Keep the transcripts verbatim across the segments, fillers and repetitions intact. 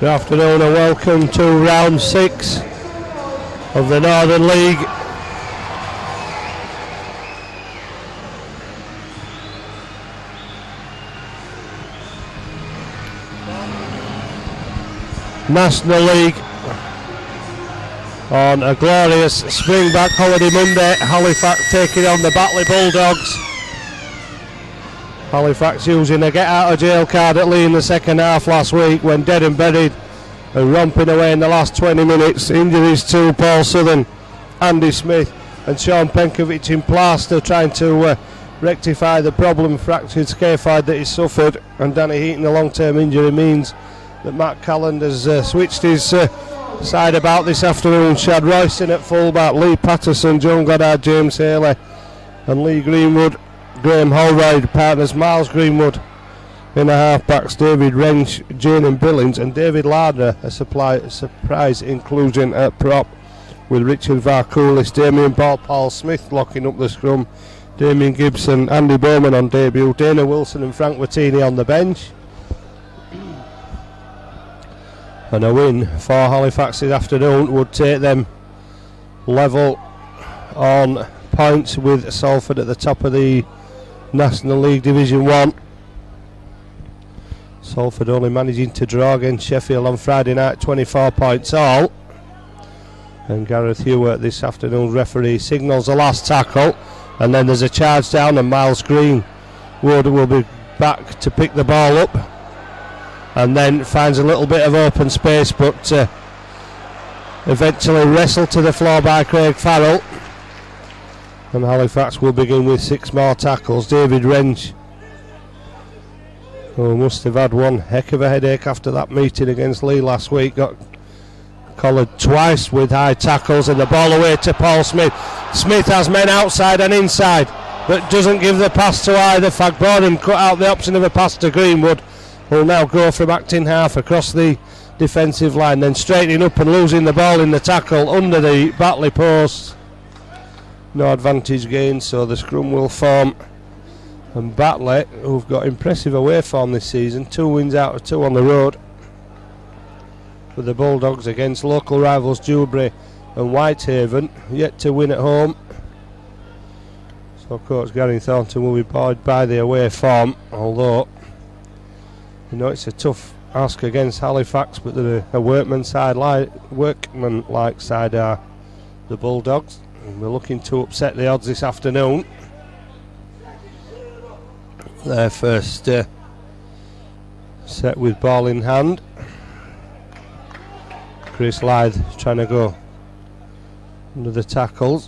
Good afternoon and welcome to round six of the Northern League. National League on a glorious Springback Holiday Monday. Halifax taking on the Batley Bulldogs. Halifax using a get out of jail card at Lee in the second half last week when dead and buried and romping away in the last twenty minutes. Injuries to Paul Southern, Andy Smith and Sean Penkovic in plaster, trying to uh, rectify the problem, fractured scaphoid that he suffered, and Danny Heaton, a long term injury, means that Matt Calland has uh, switched his uh, side about this afternoon. Shad Royston at fullback, Lee Patterson, John Goddard, James Haley and Lee Greenwood, Graham Holroyd, partners Miles Greenwood in the half-backs, David Wrench, Jane Billings and David Lardner, a, supply, a surprise inclusion at prop, with Richard Varkoulis, Damien Ball, Paul Smith locking up the scrum, Damien Gibson, Andy Bowman on debut, Dana Wilson and Frank Wattini on the bench. And a win for Halifax this afternoon would take them level on points with Salford at the top of the National League Division one. Salford only managing to draw against Sheffield on Friday night, twenty-four points all. And Gareth Hewitt, this afternoon referee, signals the last tackle, and then there's a charge down and Miles Greenwood will be back to pick the ball up and then finds a little bit of open space, but uh, eventually wrestled to the floor by Craig Farrell. And Halifax will begin with six more tackles. David Wrench, who must have had one heck of a headache after that meeting against Lee last week, got collared twice with high tackles, and the ball away to Paul Smith. Smith has men outside and inside, but doesn't give the pass to either. Fagbonham cut out the option of a pass to Greenwood, who'll now go from acting half across the defensive line, then straightening up and losing the ball in the tackle under the Batley post. No advantage gained, so the scrum will form. And Batley, who've got impressive away form this season, two wins out of two on the road, with the Bulldogs against local rivals Dewsbury and Whitehaven, yet to win at home. So coach Gary Thornton will be buoyed by the away form, although you know it's a tough ask against Halifax, but they're a workman side, like workman like side are the Bulldogs, and we're looking to upset the odds this afternoon. Their first uh, set with ball in hand. Chris Lythe trying to go under the tackles.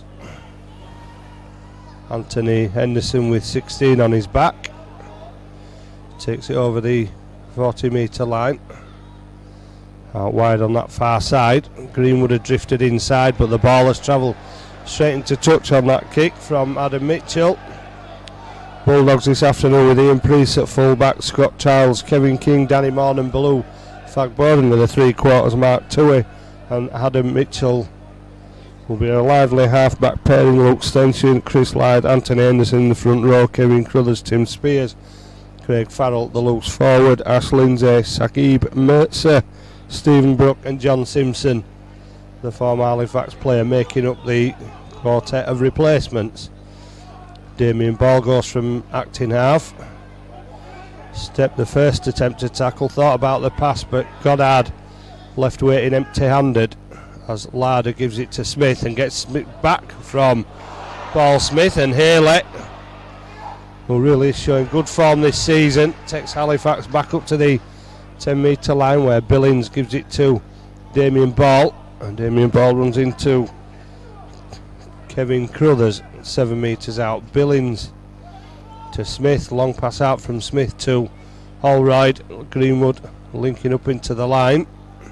Anthony Henderson with sixteen on his back takes it over the forty metre line, out wide on that far side. Greenwood had drifted inside, but the ball has travelled straight into touch on that kick from Adam Mitchell. Bulldogs this afternoon with Ian Priest at full-back, Scott Childs, Kevin King, Danny Morn and Blue Fagbonham with the three quarters, Mark Tui and Adam Mitchell will be a lively half-back pairing. Luke Stenson, Chris Lythe, Anthony Henderson in the front row, Kevin Crothers, Tim Spears, Craig Farrell the loose forward, Ash Lindsay, Saqib Mercer, Stephen Brook and John Simpson, the former Halifax player, making up the quartet of replacements. Damien Ball goes from acting half. Step the first attempt to tackle, thought about the pass, but Goddard left waiting empty-handed as Larder gives it to Smith and gets Smith back from Paul Smith, and Haley, who really is showing good form this season, takes Halifax back up to the ten metre line where Billings gives it to Damien Ball, and Damien Ball runs into Kevin Crothers seven metres out. Billings to Smith, long pass out from Smith to Holroyd. Greenwood linking up into the line,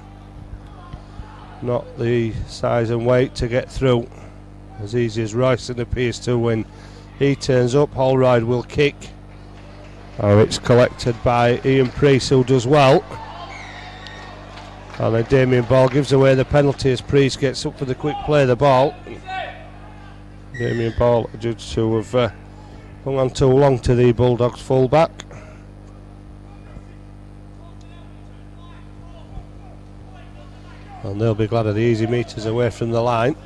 not the size and weight to get through as easy as Royston appears to when he turns up. Holroyd will kick, oh, it's collected by Ian Priest, who does well, and then Damien Ball gives away the penalty as Priest gets up for the quick play of the ball. Damien Ball judged to have uh, hung on too long to the Bulldogs full back. And they'll be glad of the easy meters away from the line.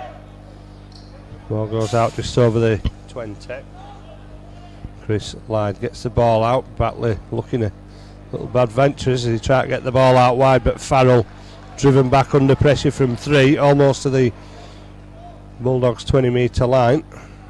Ball goes out just over the twenty. Chris Lyde gets the ball out. Batley looking a little bad ventures as he tried to get the ball out wide, but Farrell driven back under pressure from three, almost to the Bulldogs twenty metre line.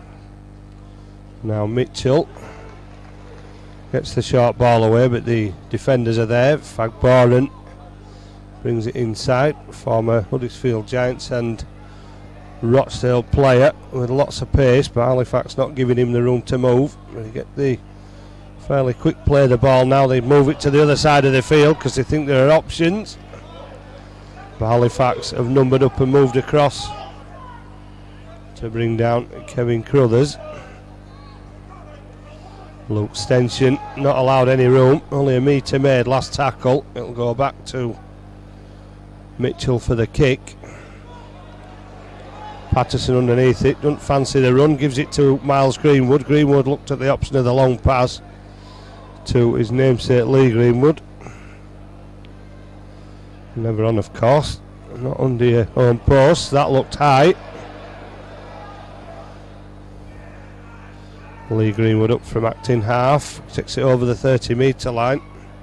Now Mitchell gets the short ball away, but the defenders are there. Fagboran brings it inside. Former Huddersfield Giants and Rochdale player with lots of pace, but Halifax not giving him the room to move. They get the fairly quick play of the ball now. They move it to the other side of the field because they think there are options. But Halifax have numbered up and moved across to bring down Kevin Crothers. Luke Stenson not allowed any room, only a metre made last tackle. It'll go back to Mitchell for the kick. Patterson underneath it, doesn't fancy the run, gives it to Miles Greenwood. Greenwood looked at the option of the long pass to his namesake Lee Greenwood. Never on, of course, not under your own post. That looked high. Lee Greenwood up from acting half, takes it over the thirty metre line.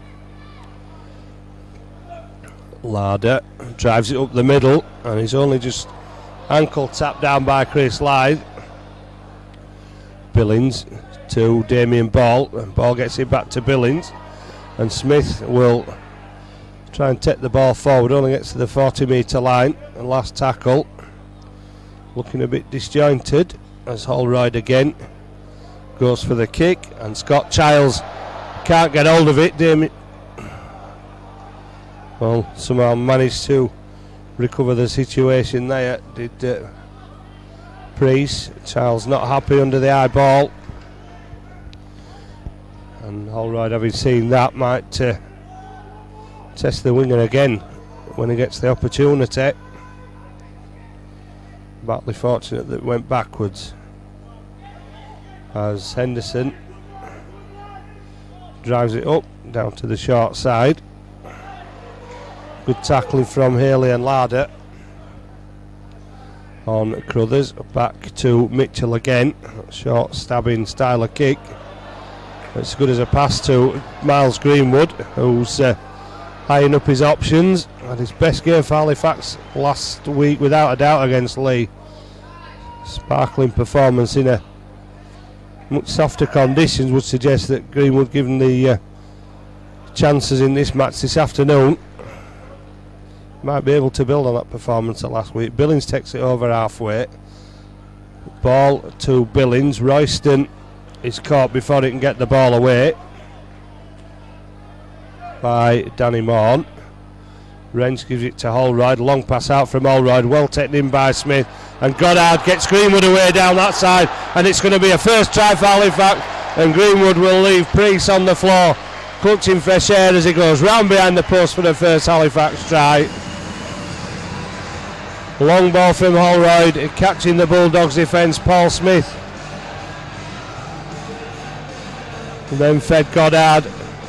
Larder drives it up the middle, and he's only just ankle tapped down by Chris Lyde. Billings to Damien Ball, and Ball gets it back to Billings, and Smith will try and take the ball forward, only gets to the forty metre line. And last tackle looking a bit disjointed as Holroyd again goes for the kick, and Scott Childs can't get hold of it. Damien well somehow managed to recover the situation there, did uh, Priest. Childs not happy under the high ball, and Holroyd, having seen that, might uh, test the winger again when he gets the opportunity. Batley fortunate that it went backwards as Henderson drives it up down to the short side. Good tackling from Haley and Larder on Crothers. Back to Mitchell again. Short stabbing style of kick. It's good as a pass to Miles Greenwood, who's uh, eyeing up his options. Had his best game for Halifax last week without a doubt against Lee. Sparkling performance in a much softer conditions would suggest that Greenwood, given the uh, chances in this match this afternoon, might be able to build on that performance of last week. Billings takes it over halfway. Ball to Billings. Royston is caught before he can get the ball away by Danny Morn. Wrench gives it to Holroyd. Long pass out from Holroyd. Well taken in by Smith. And Goddard gets Greenwood away down that side. And it's going to be a first try for Halifax. And Greenwood will leave Priest on the floor, clutching fresh air as he goes round behind the post for the first Halifax try. Long ball from Holroyd, catching the Bulldogs defence, Paul Smith. And then fed Goddard.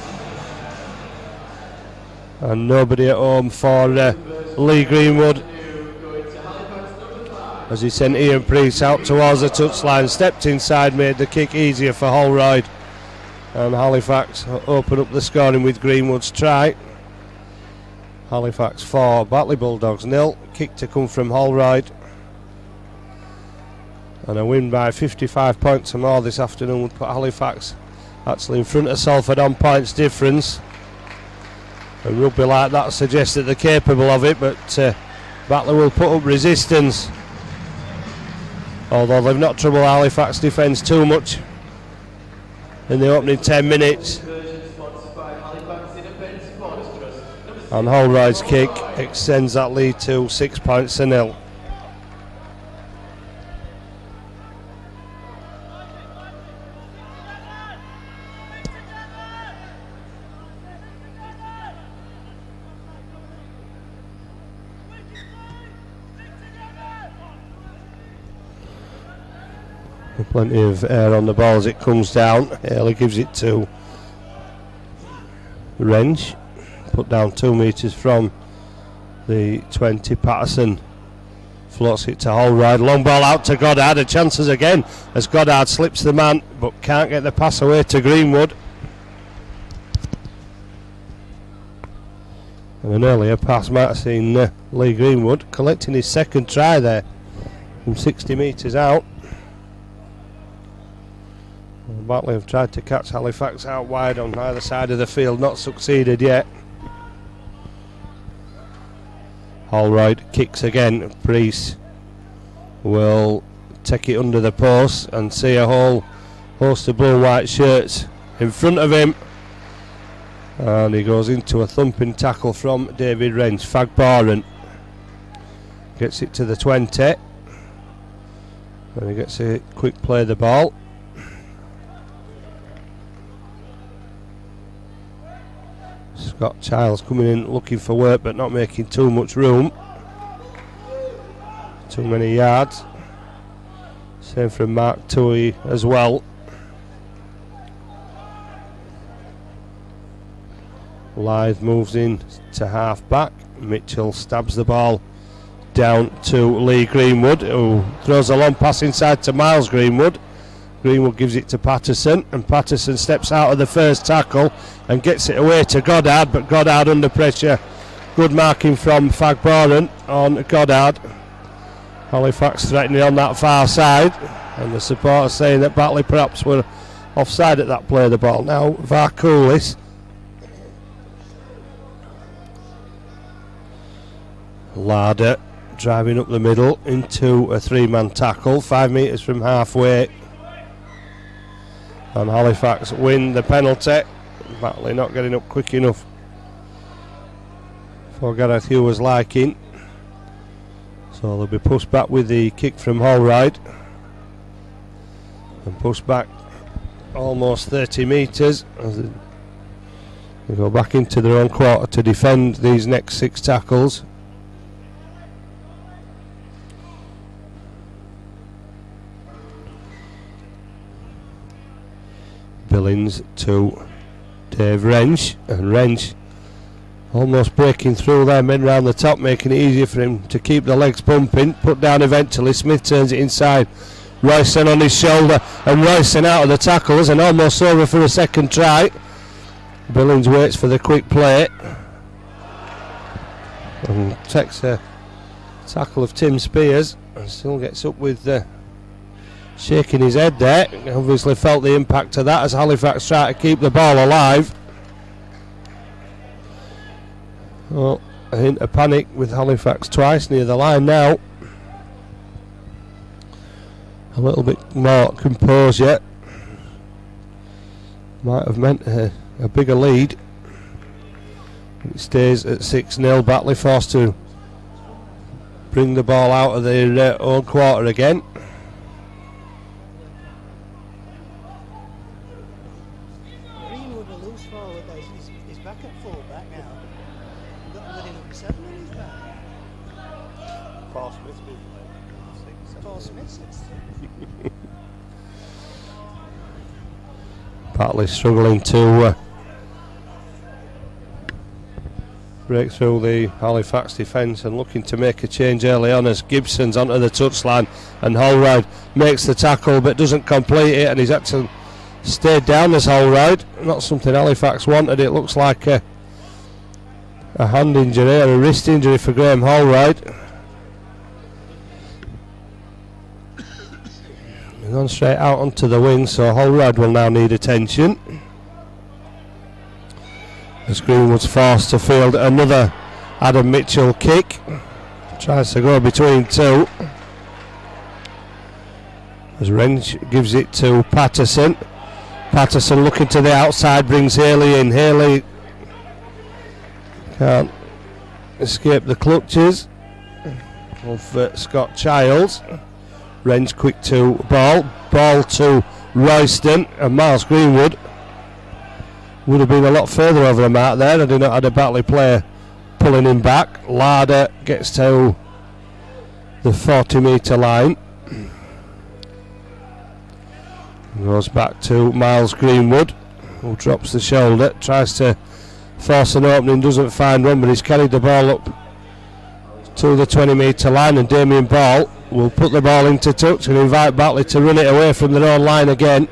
And nobody at home for uh, Lee Greenwood, as he sent Ian Priest out towards the touchline, stepped inside, made the kick easier for Holroyd. And Halifax open up the scoring with Greenwood's try. Halifax four, Batley Bulldogs nil. Kick to come from Holroyd. And a win by fifty-five points or more this afternoon would put Halifax actually in front of Salford on points difference. And rugby like that suggests that they're capable of it, but uh, Batley will put up resistance. Although they've not troubled Halifax defence too much in the opening ten minutes. And Holroyd's kick extends that lead to six points to nil. Plenty of air on the ball as it comes down. Haley gives it to Wrench. Put down two metres from the twenty. Patterson floats it to Holroyd. Long ball out to Goddard. A chances again as Goddard slips the man but can't get the pass away to Greenwood. And an earlier pass might have seen uh, Lee Greenwood collecting his second try there from sixty metres out. And Batley have tried to catch Halifax out wide on either side of the field, not succeeded yet. Holroyd kicks again. Priest will take it under the post and see a whole host of blue and white shirts in front of him. And he goes into a thumping tackle from David Wrench. Fagboran gets it to the twenty. And he gets a quick play of the ball. Scott Childs coming in looking for work but not making too much room. Too many yards. Same from Mark Tui as well. Lyth moves in to half back. Mitchell stabs the ball down to Lee Greenwood, who throws a long pass inside to Miles Greenwood. Greenwood gives it to Patterson, and Patterson steps out of the first tackle and gets it away to Goddard, but Goddard under pressure. Good marking from Fagboran on Goddard. Halifax threatening on that far side, and the supporters saying that Batley perhaps were offside at that play of the ball. Now Varkulis. Larder driving up the middle into a three-man tackle, five metres from halfway. And Halifax win the penalty. Batley not getting up quick enough for Gareth Hughes' liking. So they'll be pushed back with the kick from Holroyd. And pushed back almost thirty metres as they go back into their own quarter to defend these next six tackles. Billings to Dave Wrench, and Wrench almost breaking through their men round the top, making it easier for him to keep the legs pumping. Put down eventually. Smith turns it inside. Royston on his shoulder, and Royston out of the tackles and almost over for a second try. Billings waits for the quick play and takes a tackle of Tim Spears and still gets up with the shaking his head there. Obviously felt the impact of that as Halifax try to keep the ball alive. Well, a hint of panic with Halifax twice near the line now. A little bit more composed yet. Might have meant a, a bigger lead. It stays at six nil. Batley forced to bring the ball out of their uh, own quarter again. Batley struggling to uh, break through the Halifax defence and looking to make a change early on as Gibson's onto the touchline, and Holroyd makes the tackle but doesn't complete it, and he's actually stayed down as Holroyd. Not something Halifax wanted. It looks like a, a hand injury or a wrist injury for Graham Holroyd. Gone straight out onto the wing, so Holroyd will now need attention as Greenwood's forced to field another Adam Mitchell kick. Tries to go between two as Wrench gives it to Patterson. Patterson looking to the outside, brings Haley in. Haley can't escape the clutches of uh, Scott Childs. Wrench quick to ball, ball to Royston, and Miles Greenwood would have been a lot further over the mark there had he not had a Batley player pulling him back. Larder gets to the forty metre line, goes back to Miles Greenwood, who drops the shoulder, tries to force an opening, doesn't find one, but he's carried the ball up to the twenty metre line, and Damien Ball will put the ball into touch and invite Batley to run it away from their own line again.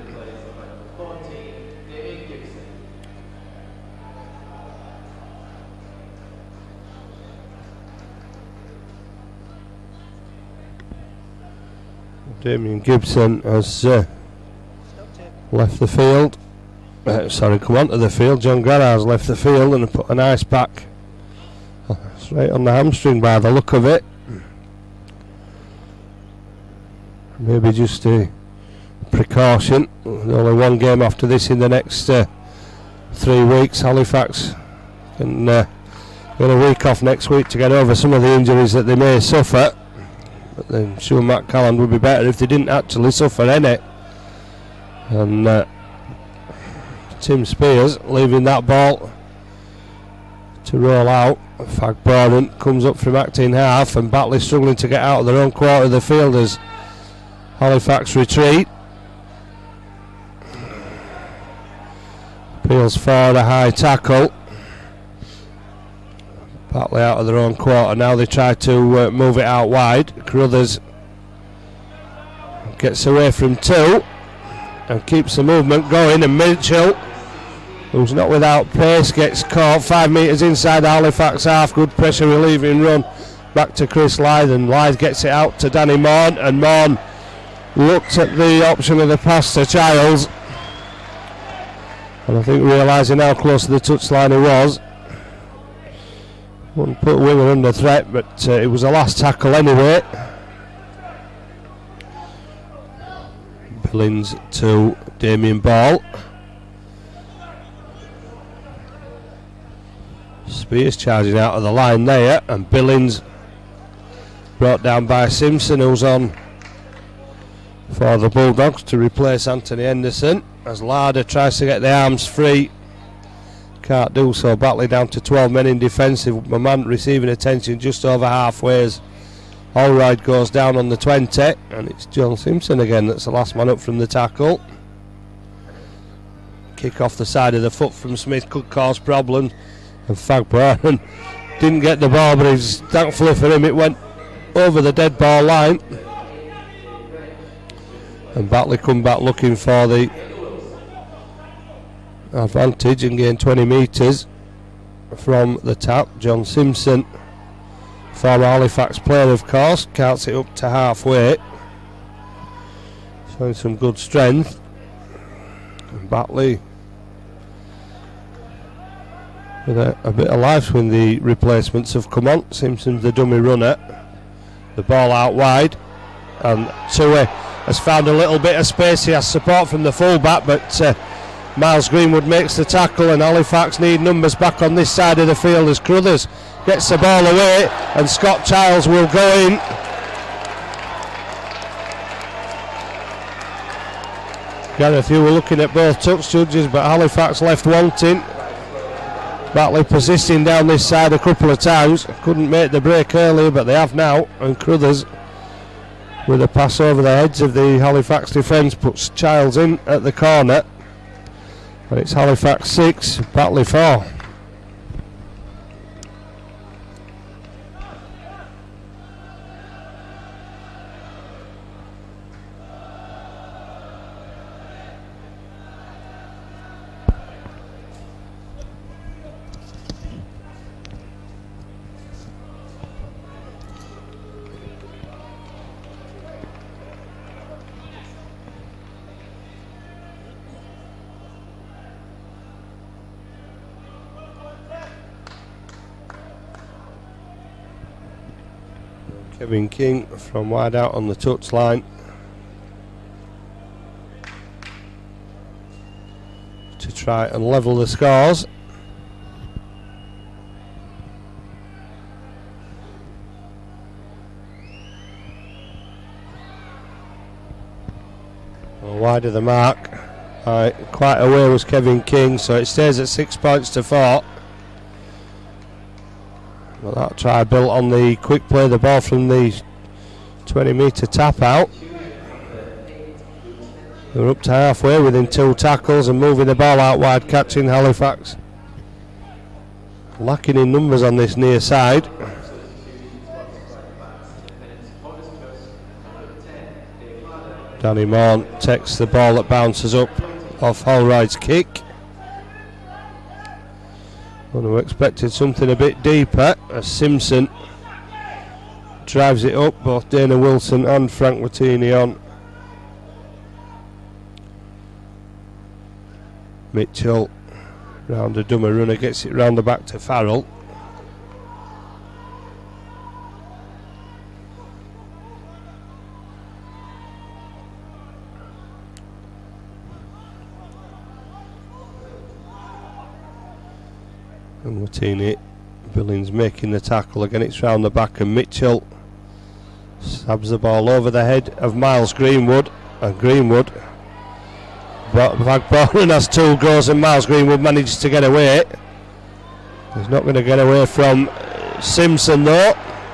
Damien Gibson has uh, left the field. Uh, sorry, come onto the field. John Granard has left the field and put an ice pack straight on the hamstring by the look of it. Maybe just a precaution. Only one game after this in the next uh, three weeks. Halifax can uh, get a week off next week to get over some of the injuries that they may suffer. But then sure, Matt Calland would be better if they didn't actually suffer any. And uh, Tim Spears leaving that ball to roll out. Fagborden comes up from acting half, and Batley struggling to get out of their own quarter of the field as Halifax retreat. Peels for a high tackle. Batley out of their own quarter. Now they try to uh, move it out wide. Carruthers gets away from two and keeps the movement going, and Mitchell, who's not without pace, gets caught five metres inside the Halifax half. Good pressure relieving run back to Chris Lythe, and Lythe gets it out to Danny Morn, and Morn looked at the option of the pass to Childs, and I think realising how close to the touchline he was, wouldn't put Winger under threat, but uh, it was a last tackle anyway. Billings to Damien Ball. Spears charging out of the line there, and Billings brought down by Simpson, who's on for the Bulldogs to replace Anthony Henderson, as Larder tries to get the arms free. Can't do so. Batley down to twelve men in defensive. Mamant receiving attention just over halfway as Allride goes down on the twenty, and it's John Simpson again that's the last man up from the tackle. Kick off the side of the foot from Smith could cause problems, and Fagborden didn't get the ball, but it's thankfully for him it went over the dead ball line, and Batley come back looking for the advantage and gain twenty metres from the tap. John Simpson, former Halifax player of course, carts it up to halfway, showing some good strength. And Batley with a, a bit of life when the replacements have come on. Simpson's the dummy runner, the ball out wide, and Tui has found a little bit of space. He has support from the full-back, but uh, Miles Greenwood makes the tackle, and Halifax need numbers back on this side of the field as Carruthers gets the ball away, and Scott Childs will go in. Gareth, you were looking at both touch judges, but Halifax left wanting. Batley persisting down this side a couple of times, couldn't make the break earlier, but they have now, and Carruthers with a pass over the heads of the Halifax defence puts Childs in at the corner. But it's Halifax six, Batley four. Kevin King from wide out on the touchline to try and level the scores. Well, wide of the mark. Right, quite away was Kevin King, so it stays at six points to four. Well, that try built on the quick play, the ball from the twenty metre tap out. They're up to halfway within two tackles and moving the ball out wide, catching Halifax. Lacking in numbers on this near side. Danny Morn takes the ball that bounces up off Holroyd's kick. Would have expected something a bit deeper as Simpson drives it up, both Dana Wilson and Frank Watini on. Mitchell round a dummy runner, gets it round the back to Farrell. And Watini, Billings making the tackle again, it's round the back and Mitchell stabs the ball over the head of Miles Greenwood, and Greenwood Bagboren has two goals and Miles Greenwood manages to get away. He's not going to get away from Simpson though.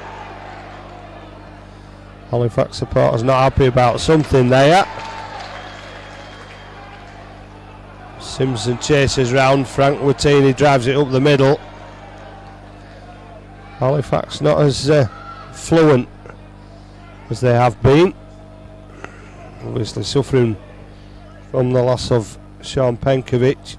Halifax supporters not happy about something there. Simpson chases round, Frank Watini drives it up the middle. Halifax not as uh, fluent as they have been, obviously suffering from the loss of Sean Penkovic.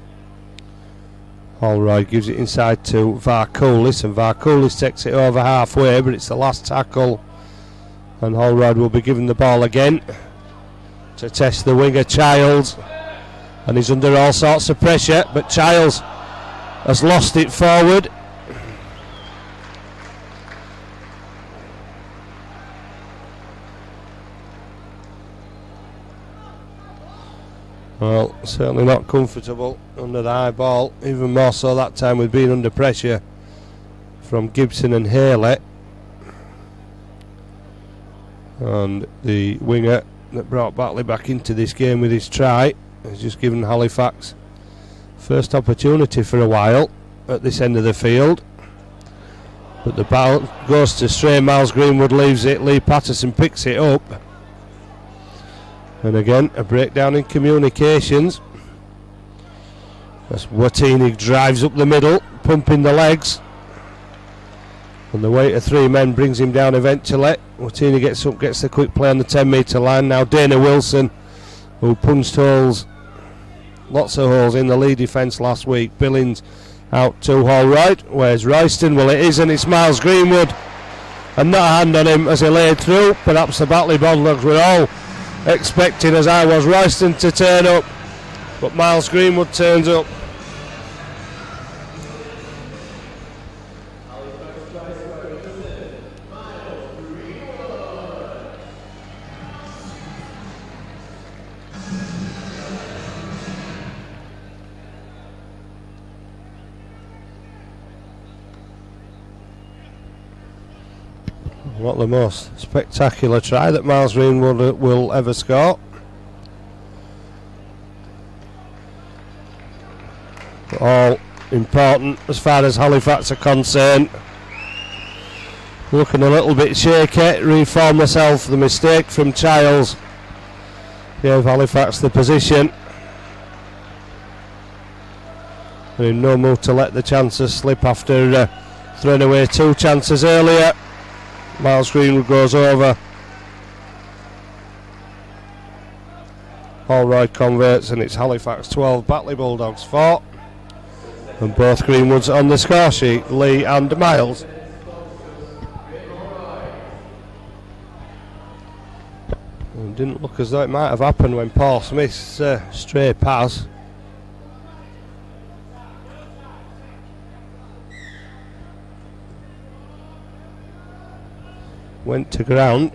Holroyd gives it inside to Varkulis, and Varkulis takes it over halfway, but it's the last tackle, and Holroyd will be given the ball again to test the winger Childs, and he's under all sorts of pressure, but Childs has lost it forward. Well, certainly not comfortable under the high ball, even more so that time with being under pressure from Gibson and Haley. And the winger that brought Batley back into this game with his try has just given Halifax first opportunity for a while at this end of the field. But the ball goes to stray, Miles Greenwood leaves it, Lee Patterson picks it up. And again, a breakdown in communications as Watini drives up the middle, pumping the legs, and the weight of three men brings him down eventually. Watini gets up, gets the quick play on the ten metre line. Now Dana Wilson, who punched holes, lots of holes in the lead defence last week. Billings out to Holroyd. Where's Royston? Well, it is, and it's Miles Greenwood, and not a hand on him as he laid through. Perhaps the Batley Bulldogs were all expecting, as I was, Royston to turn up, but Miles Greenwood turns up. Not the most spectacular try that Miles Greenwood will ever score. But all important as far as Halifax are concerned. Looking a little bit shaky, reform myself. The mistake from Childs gave Halifax the position. And in no mood to let the chances slip after uh, throwing away two chances earlier. Miles Greenwood goes over. Holroyd converts, and it's Halifax twelve, Batley Bulldogs four. And both Greenwoods on the score sheet, Lee and Miles. It didn't look as though it might have happened when Paul Smith's uh, stray pass went to ground.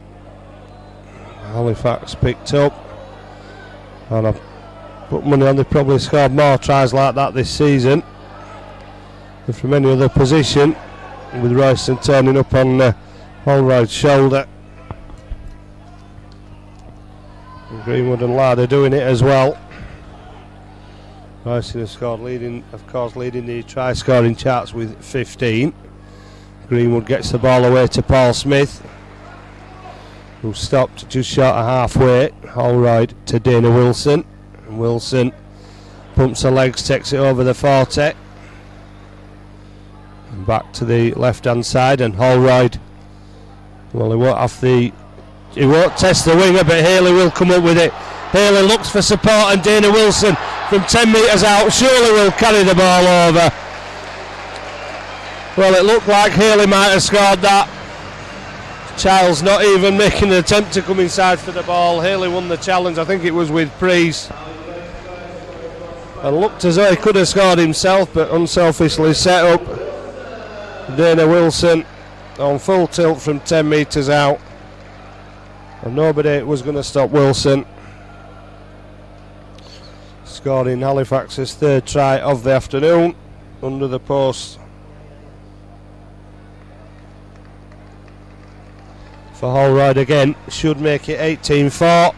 Halifax picked up, and I've put money on, they've probably scored more tries like that this season than from any other position, with Royston turning up on uh, Holroyd's shoulder, and Greenwood and Larder doing it as well. Royston has scored, leading, of course, leading the try scoring charts with fifteen. Greenwood gets the ball away to Paul Smith, who stopped just short of halfway. Holroyd to Dana Wilson, and Wilson pumps the legs, takes it over the forty, and back to the left hand side, and Holroyd, well, he won't have the he won't test the winger, but Haley will come up with it. Haley looks for support, and Dana Wilson from ten metres out surely will carry the ball over. Well, it looked like Haley might have scored that. Childs not even making an attempt to come inside for the ball. Haley won the challenge. I think it was with Preece, and looked as though he could have scored himself, but unselfishly set up Dana Wilson on full tilt from ten metres out, and nobody was going to stop Wilson scoring Halifax's third try of the afternoon under the post for Holroyd again. Should make it eighteen four.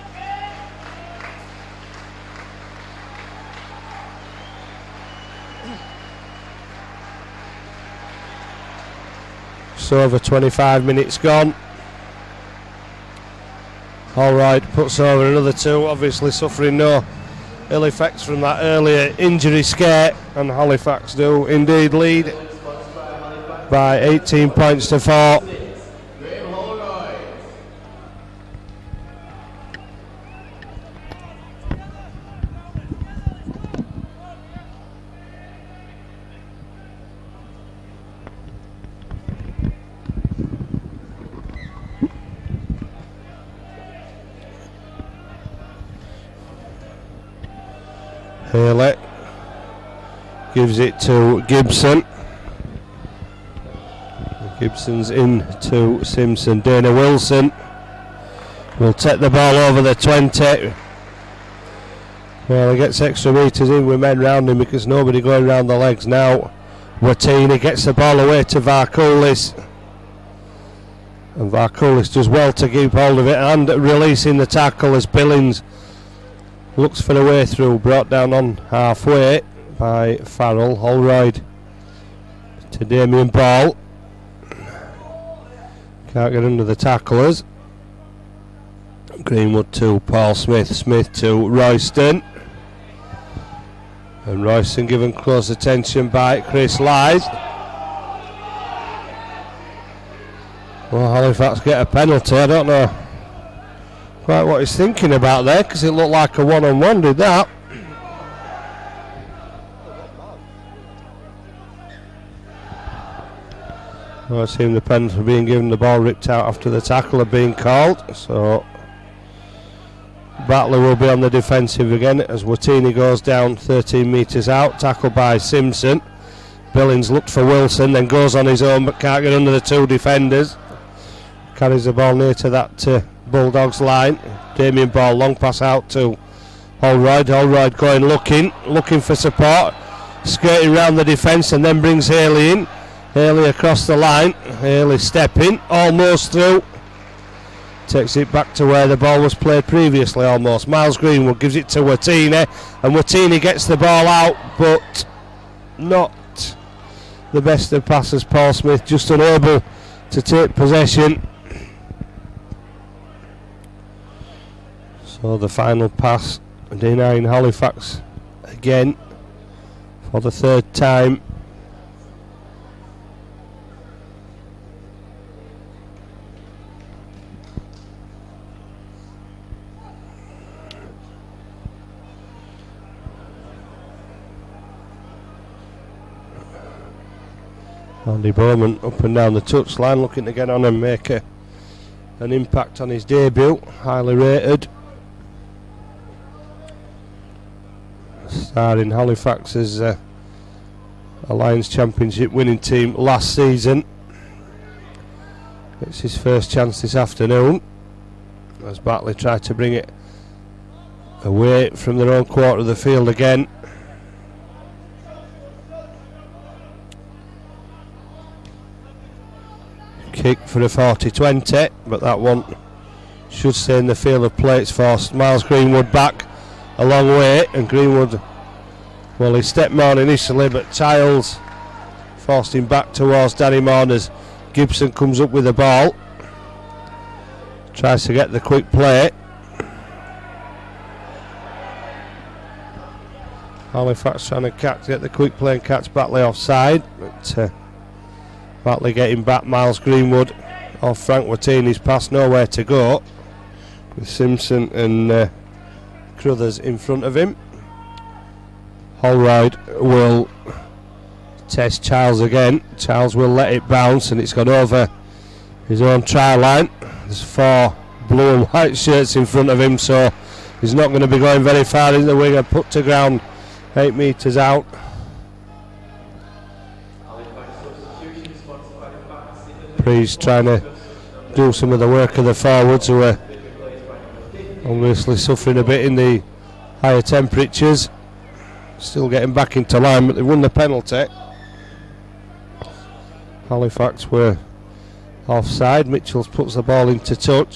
So over twenty-five minutes gone. Holroyd puts over another two, obviously suffering no ill effects from that earlier injury scare, and Halifax do indeed lead by eighteen points to four. Haley gives it to Gibson. Gibson's in to Simpson. Dana Wilson will take the ball over the twenty. Well, he gets extra metres in with men round him because nobody going round the legs now. Watini gets the ball away to Varkulis, and Varkulis does well to keep hold of it and releasing the tackle as Billings looks for a way through, brought down on halfway by Farrell. Holroyd to Damien Ball. Can't get under the tacklers. Greenwood to Paul Smith. Smith to Royston. And Royston given close attention by Chris Lythe. Well, Halifax get a penalty. I don't know quite what he's thinking about there, because it looked like a one-on-one, did that? Well, I assume the penalty being given, the ball ripped out after the tackle had been called, so Batley will be on the defensive again as Watini goes down thirteen metres out, tackled by Simpson. Billings looked for Wilson, then goes on his own but can't get under the two defenders. Carries the ball near to that uh, Bulldogs line. Damien Ball, long pass out to Holroyd. Holroyd going looking, looking for support, skirting round the defence and then brings Haley in. Haley across the line. Haley stepping, almost through. Takes it back to where the ball was played previously almost. Miles Greenwood gives it to Watini, and Watini gets the ball out, but not the best of passes. Paul Smith just unable to take possession. So the final pass denying Halifax again for the third time. Andy Bowman up and down the touchline, looking to get on and make a, an impact on his debut. Highly rated. Starring Halifax's uh, Alliance Championship winning team last season. It's his first chance this afternoon as Batley tried to bring it away from their own quarter of the field again. Kick for a forty twenty, but that one should stay in the field of play. It's forced Miles Greenwood back a long way, and Greenwood, well, he stepped more initially, but Childs forced him back towards Danny Moore as Gibson comes up with the ball, tries to get the quick play. Halifax trying to catch, get the quick play and catch Batley offside, but uh, Batley getting back Miles Greenwood of Frank Watini's pass, nowhere to go, with Simpson and uh, Crothers in front of him. Holroyd will test Charles again. Charles will let it bounce, and it's gone over his own try line. There's four blue and white shirts in front of him, so he's not going to be going very far in the winger. Put to ground, eight metres out. Preece trying to do some of the work of the forwards, who are obviously suffering a bit in the higher temperatures. Still getting back into line, but they won the penalty. Halifax were offside. Mitchells puts the ball into touch.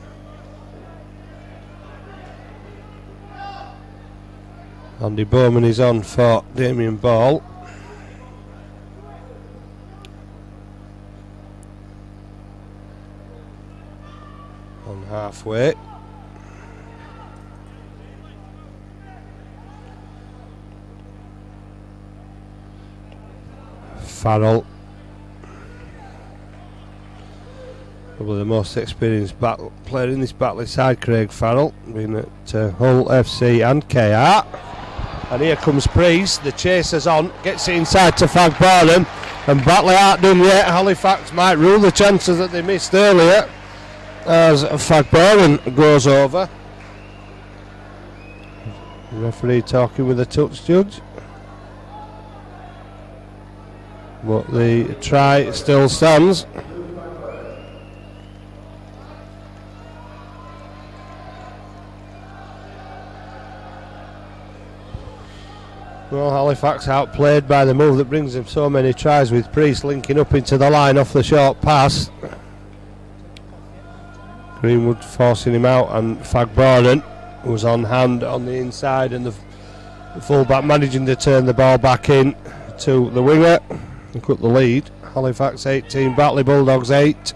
Andy Bowman is on for Damien Ball. On halfway. Farrell, probably the most experienced battle player in this battle side, Craig Farrell, being at uh, Hull F C and K R. And here comes Preece, the chaser's on, gets it inside to Fagbarden, and Batley aren't done yet. Halifax might rule the chances that they missed earlier as Fagbarden goes over. The referee talking with the touch judge, but the try still stands. Well, Halifax outplayed by the move that brings them so many tries, with Preece linking up into the line off the short pass. Greenwood forcing him out, and Fagbarden was on hand on the inside, and the, the full-back managing to turn the ball back in to the winger and cut the lead. Halifax eighteen, Batley Bulldogs eight.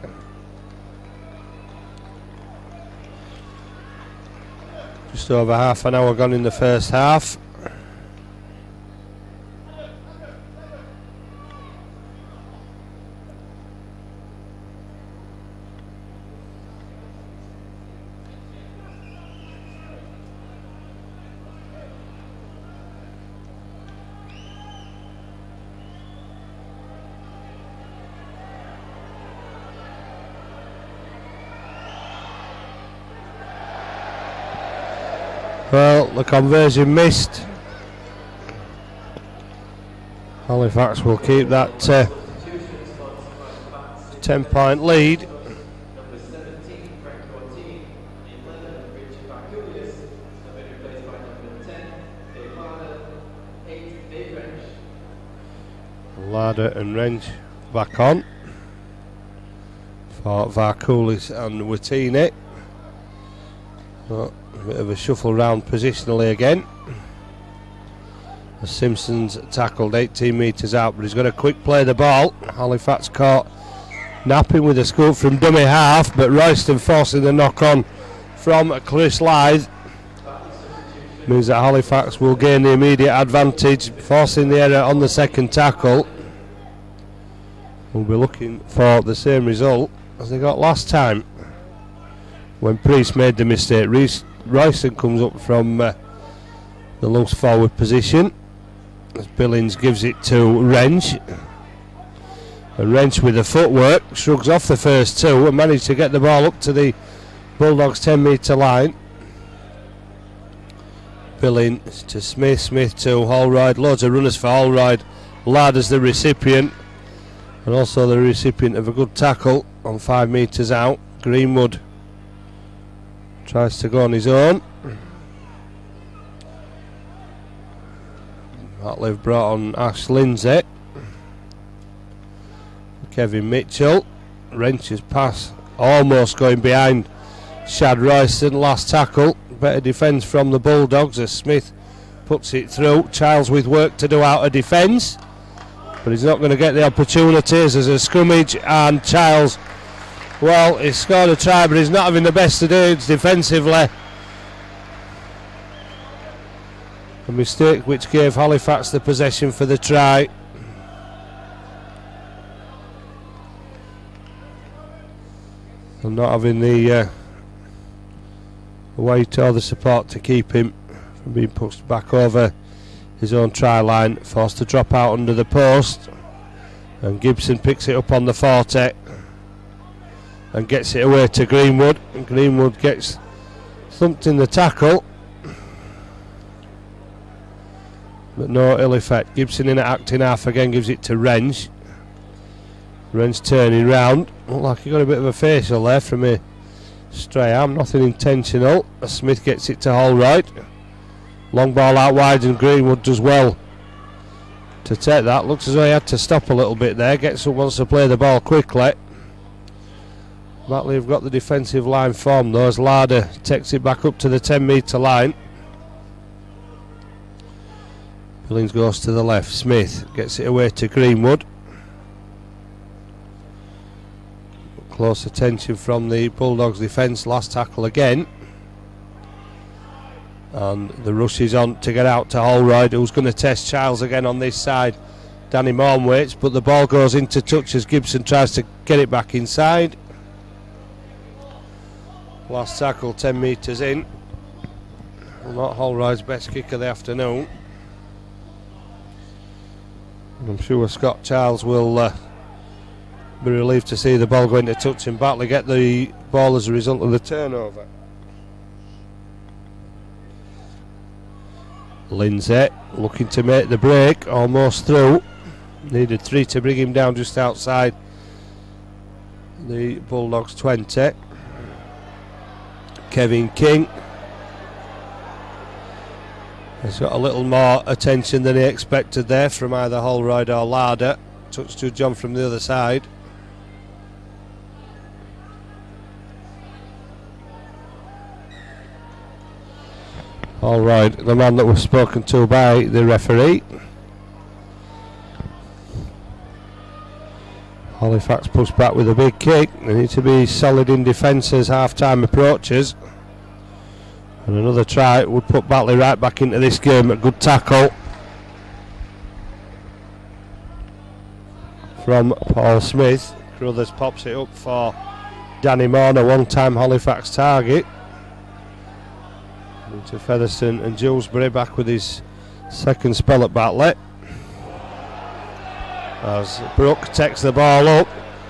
Just over half an hour gone in the first half. Well, the conversion missed. Halifax will keep that uh, ten point lead. Larder and Wrench back on for Varkulis and Watini. But a bit of a shuffle round positionally again. As Simpson's tackled eighteen metres out, but he's got to quick play the ball. Halifax caught napping with a scoop from dummy half, but Royston forcing the knock on from Chris Lythe means that Halifax will gain the immediate advantage, forcing the error on the second tackle. We'll be looking for the same result as they got last time when Preece made the mistake. Reece Royston comes up from uh, the loose forward position as Billings gives it to Wrench, and Wrench with the footwork shrugs off the first two and managed to get the ball up to the Bulldogs ten metre line. Billings to Smith, Smith to Holroyd, loads of runners for Holroyd. Ladd as the recipient, and also the recipient of a good tackle on five metres out. Greenwood tries to go on his own. Batley brought on Ash Lindsay. Kevin Mitchell. Wrench's pass almost going behind Shad Royston. Last tackle. Better defence from the Bulldogs as Smith puts it through. Childs with work to do out of defence, but he's not going to get the opportunities. There's a scrummage, and Childs, well, he's scored a try, but he's not having the best of days defensively. A mistake which gave Halifax the possession for the try. and not having the, uh, the weight or the support to keep him from being pushed back over his own try line, forced to drop out under the post, and Gibson picks it up on the forte and gets it away to Greenwood, and Greenwood gets thumped in the tackle, but no ill effect. Gibson in at acting half again, gives it to Renge. Renge turning round, looked like he got a bit of a facial there from a stray arm, nothing intentional. Smith gets it to Holroyd, long ball out wide, and Greenwood does well to take that. Looks as though he had to stop a little bit there, gets up, wants to play the ball quickly. Batley have got the defensive line formed though, as Larder takes it back up to the ten metre line. Billings goes to the left, Smith gets it away to Greenwood. Close attention from the Bulldogs defence, last tackle again. And the rush is on to get out to Holroyd, who's going to test Childs again on this side. Danny Morn waits, but the ball goes into touch as Gibson tries to get it back inside. Last tackle ten metres in. Well, not Holroyd's best kick of the afternoon. I'm sure Scott Childs will uh, be relieved to see the ball going to touch and Batley get the ball as a result of the turnover. Lindsay looking to make the break, almost through. Needed three to bring him down just outside the Bulldogs twenty. Kevin King has got a little more attention than he expected there from either Holroyd or Larder. Touch to John from the other side. Holroyd, the man that was spoken to by the referee. Halifax pushed back with a big kick. They need to be solid in defence as half-time approaches. And another try would put Batley right back into this game. A good tackle from Paul Smith. Crothers pops it up for Danny Morn, a one-time Halifax target. Into Featherstone and Dewsbury back with his second spell at Batley. As Brooke takes the ball up,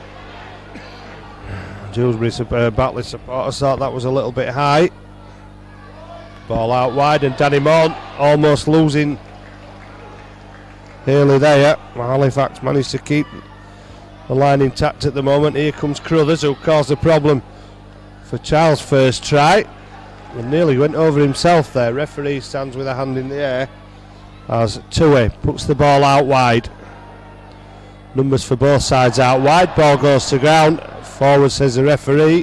Dewsbury uh, Batley supporters thought that was a little bit high. Ball out wide, and Danny Morn almost losing Haley there. Halifax managed to keep the line intact at the moment. Here comes Crothers, who caused a problem for Charles' first try and nearly went over himself there. Referee stands with a hand in the air as Tui puts the ball out wide. Numbers for both sides out wide. Ball goes to ground. Forward, says the referee.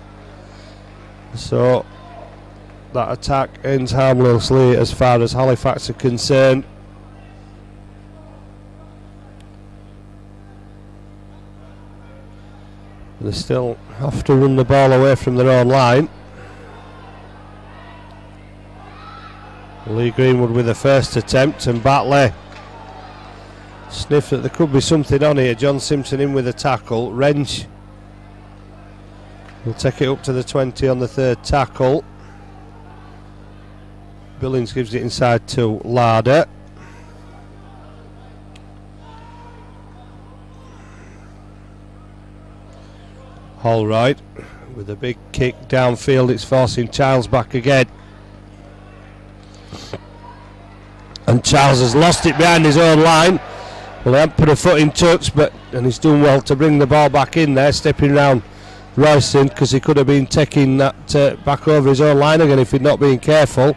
So that attack ends harmlessly as far as Halifax are concerned. They still have to run the ball away from their own line. Lee Greenwood with the first attempt, and Batley sniffed that there could be something on here. John Simpson in with a tackle. Renge will take it up to the twenty on the third tackle. Billings gives it inside to Larder. Holroyd with a big kick downfield. It's forcing Childs back again. And Charles has lost it behind his own line. Well, he hasn't put a foot in touch, but and he's done well to bring the ball back in there, stepping round Royston, because he could have been taking that uh, back over his own line again if he'd not been careful.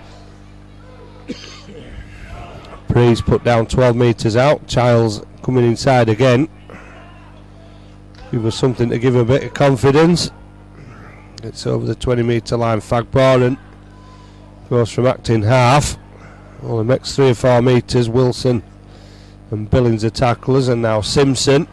Breeze put down twelve metres out. Childs coming inside again. Give us something to give him a bit of confidence. It's over the twenty metre line. Fagboran goes from acting half. Only makes three or four metres. Wilson and Billings are tacklers, and now Simpson,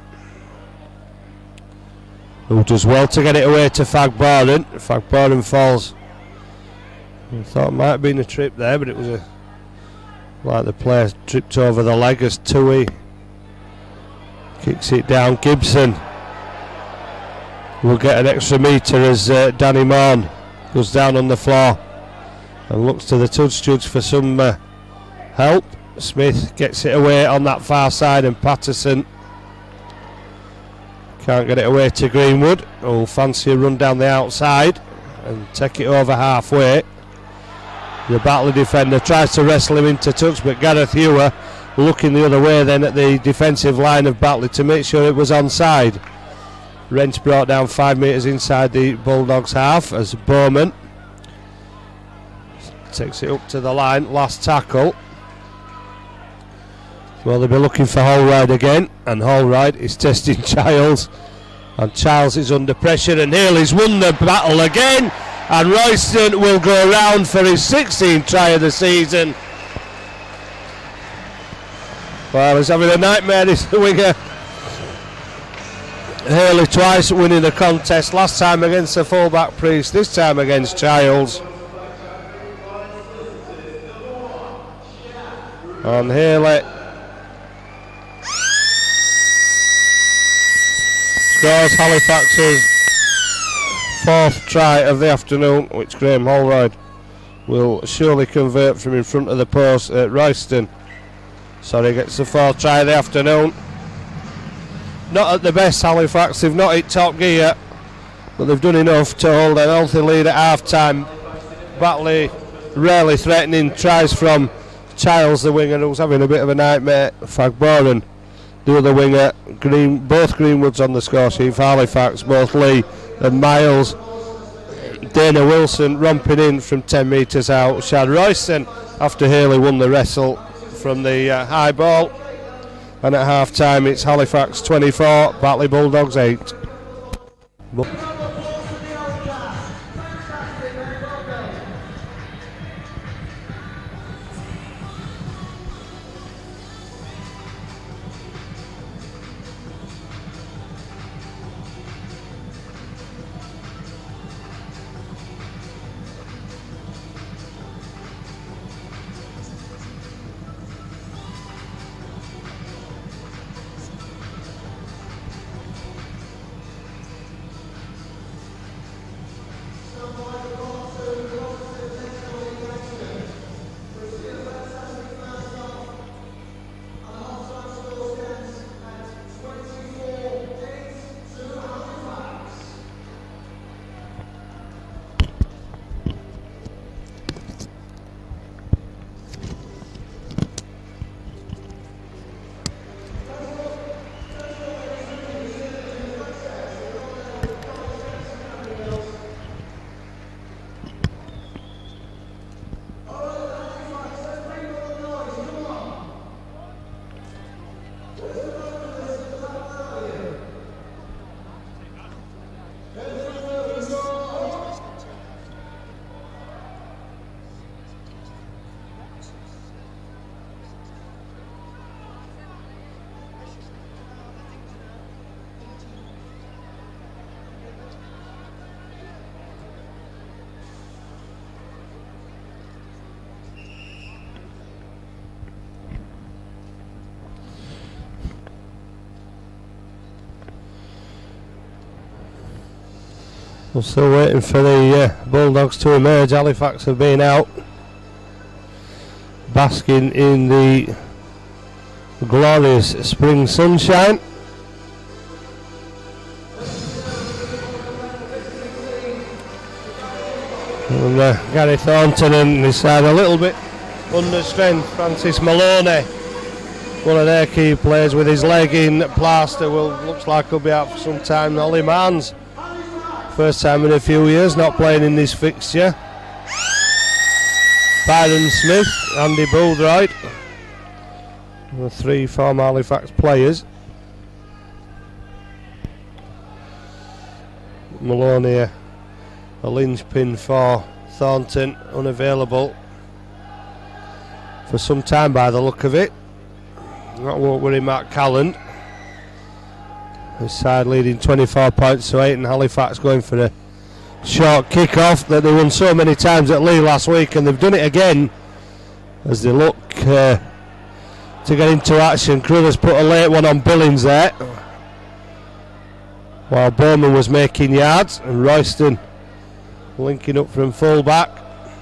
who does well to get it away to Fagboran. Fagboran falls. I thought it might have been a trip there, but it was a like the player tripped over the leg as Tui kicks it down. Gibson will get an extra metre as uh, Danny Morn goes down on the floor and looks to the touch judge for some uh, help. Smith gets it away on that far side, and Patterson can't get it away to Greenwood, who'll fancy a run down the outside and take it over halfway. The Batley defender tries to wrestle him into touch, but Gareth Ewer looking the other way then at the defensive line of Batley to make sure it was onside. Wrench brought down five metres inside the Bulldogs half as Bowman takes it up to the line. Last tackle. Well, they'll be looking for Holroyd again, and Holroyd is testing Childs, and Childs is under pressure, and Haley's won the battle again, and Royston will go round for his sixteenth try of the season. Well, he's having a nightmare, this winger. Haley twice winning the contest, last time against the fullback Priest, this time against Childs. And Haley scores Halifax's fourth try of the afternoon, which Graham Holroyd will surely convert from in front of the post at Royston. Sorry, gets the fourth try of the afternoon. Not at the best, Halifax. They've not hit top gear, but they've done enough to hold a healthy lead at half time. Batley rarely threatening tries from Childs, the winger, who's having a bit of a nightmare. Fagboran, the other winger. Green, both Greenwoods on the score sheet for Halifax, both Lee and Miles. Dana Wilson romping in from ten metres out. Shad Royston, after Haley won the wrestle from the uh, high ball. And at half time it's Halifax twenty-four, Batley Bulldogs eight. We're still waiting for the uh, Bulldogs to emerge. Halifax have been out basking in the glorious spring sunshine. And uh, Gary Thornton and his side a little bit under strength. Francis Maloney, one of their key players, with his leg in plaster, will looks like he'll be out for some time. Ollie Manns, first time in a few years not playing in this fixture. Byron Smith, Andy Booldroyd, the three former Halifax players. Maloney, a, a linchpin for Thornton, unavailable for some time by the look of it. That won't worry Mark Calland. His side leading twenty-four points to eight, and Halifax going for a short kick-off that they won so many times at Lee last week, and they've done it again as they look uh, to get into action. Crothers put a late one on Billings there. while Bowman was making yards, and Royston linking up from full back.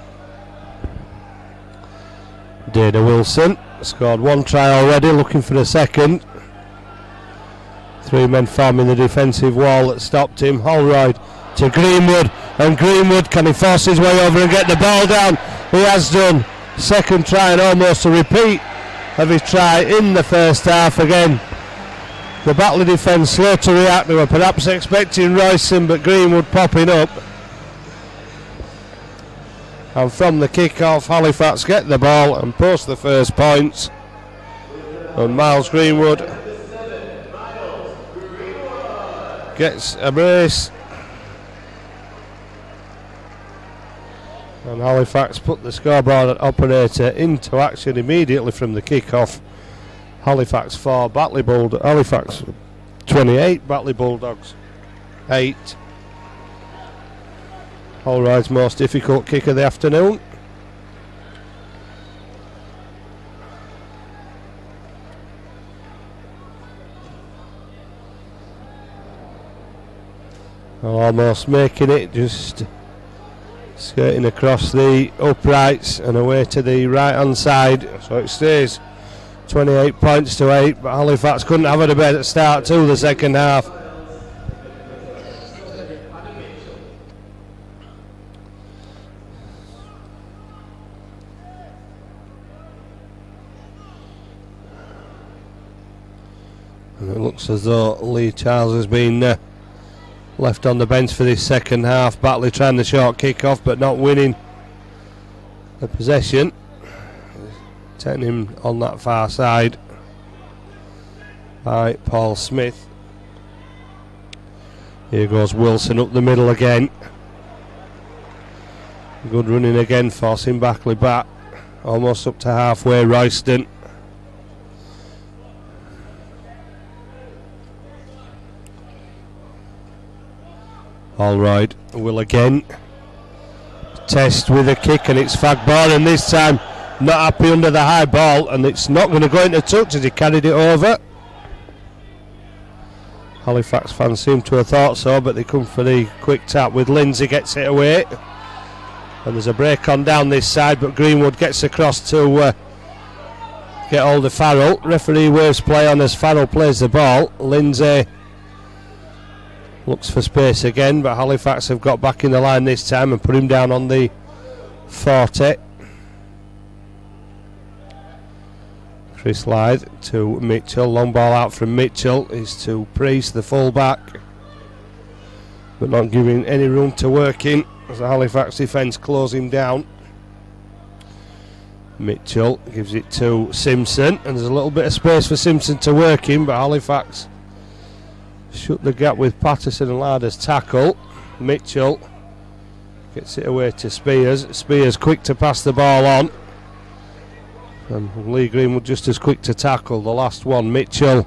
Dana Wilson scored one try already, looking for a second. Three men forming the defensive wall that stopped him. Holroyd to Greenwood, and Greenwood, can he force his way over and get the ball down? He has done. Second try and almost a repeat of his try in the first half again. The Batley defence slow to react. They were perhaps expecting Royston, but Greenwood popping up. And from the kick-off, Halifax get the ball and post the first points. And Miles Greenwood gets a brace. And Halifax put the scoreboard operator into action immediately from the kick-off. Halifax four, Batley Bulldogs, Halifax twenty-eight, Batley Bulldogs eight. Holroyd's most difficult kick of the afternoon. Almost making it, just skirting across the uprights and away to the right hand side, so it stays twenty-eight points to eight, but Halifax couldn't have had a better start to the second half. And it looks as though Lee Charles has been uh, left on the bench for this second half. Batley trying the short kick off but not winning the possession. Taking him on that far side by Paul Smith. Here goes Wilson up the middle again. Good running again, forcing Batley back. Almost up to halfway, Royston. Holroyd will again test with a kick, and it's Fagball, and this time not happy under the high ball, and it's not going to go into touch as he carried it over. Halifax fans seem to have thought so, but they come for the quick tap with Lindsay, gets it away, and there's a break on down this side, but Greenwood gets across to uh, get hold of Farrell. Referee waves play on as Farrell plays the ball. Lindsay looks for space again, but Halifax have got back in the line this time and put him down on the forty. Chris Lythe to Mitchell, long ball out from Mitchell is to Priest, the full back, but not giving any room to work in as the Halifax defence close him down. Mitchell gives it to Simpson, and there's a little bit of space for Simpson to work in, but Halifax shut the gap with Patterson and Larder's tackle. Mitchell gets it away to Spears. Spears quick to pass the ball on, and Lee Greenwood just as quick to tackle the last one. Mitchell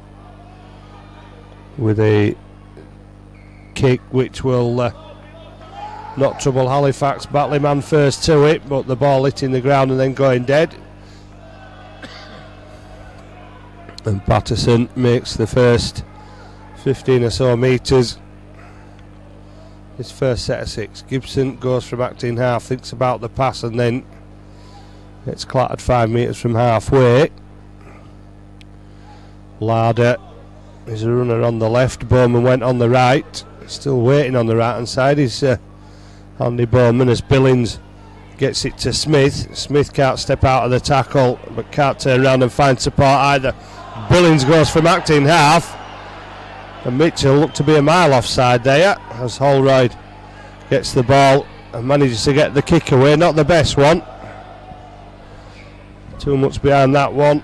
with a kick which will uh, not trouble Halifax. Batley man first to it, but the ball hitting the ground and then going dead. And Patterson makes the first fifteen or so metres. His first set of six. Gibson goes from acting half, thinks about the pass, and then it's clattered five metres from halfway. Larder is a runner on the left. Bowman went on the right. Still waiting on the right hand side is uh, Andy Bowman as Billings gets it to Smith. Smith can't step out of the tackle but can't turn around and find support either. Billings goes from acting half, and Mitchell looked to be a mile offside there as Holroyd gets the ball and manages to get the kick away. Not the best one. Too much behind that one.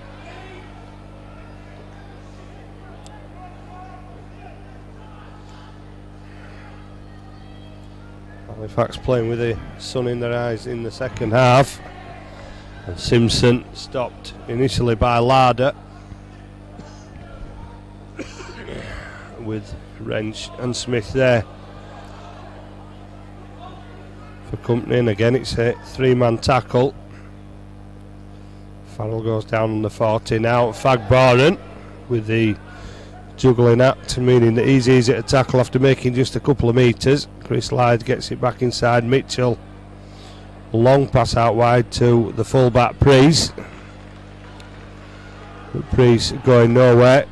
Halifax playing with the sun in their eyes in the second half. And Simpson stopped initially by Larder, with Wrench and Smith there for company, and again it's a three-man tackle. Farrell goes down on the forty now. Fagboren with the juggling act, meaning that he's easy to tackle after making just a couple of metres. Chris Lyde gets it back inside. Mitchell, long pass out wide to the fullback Priest. But Priest going nowhere.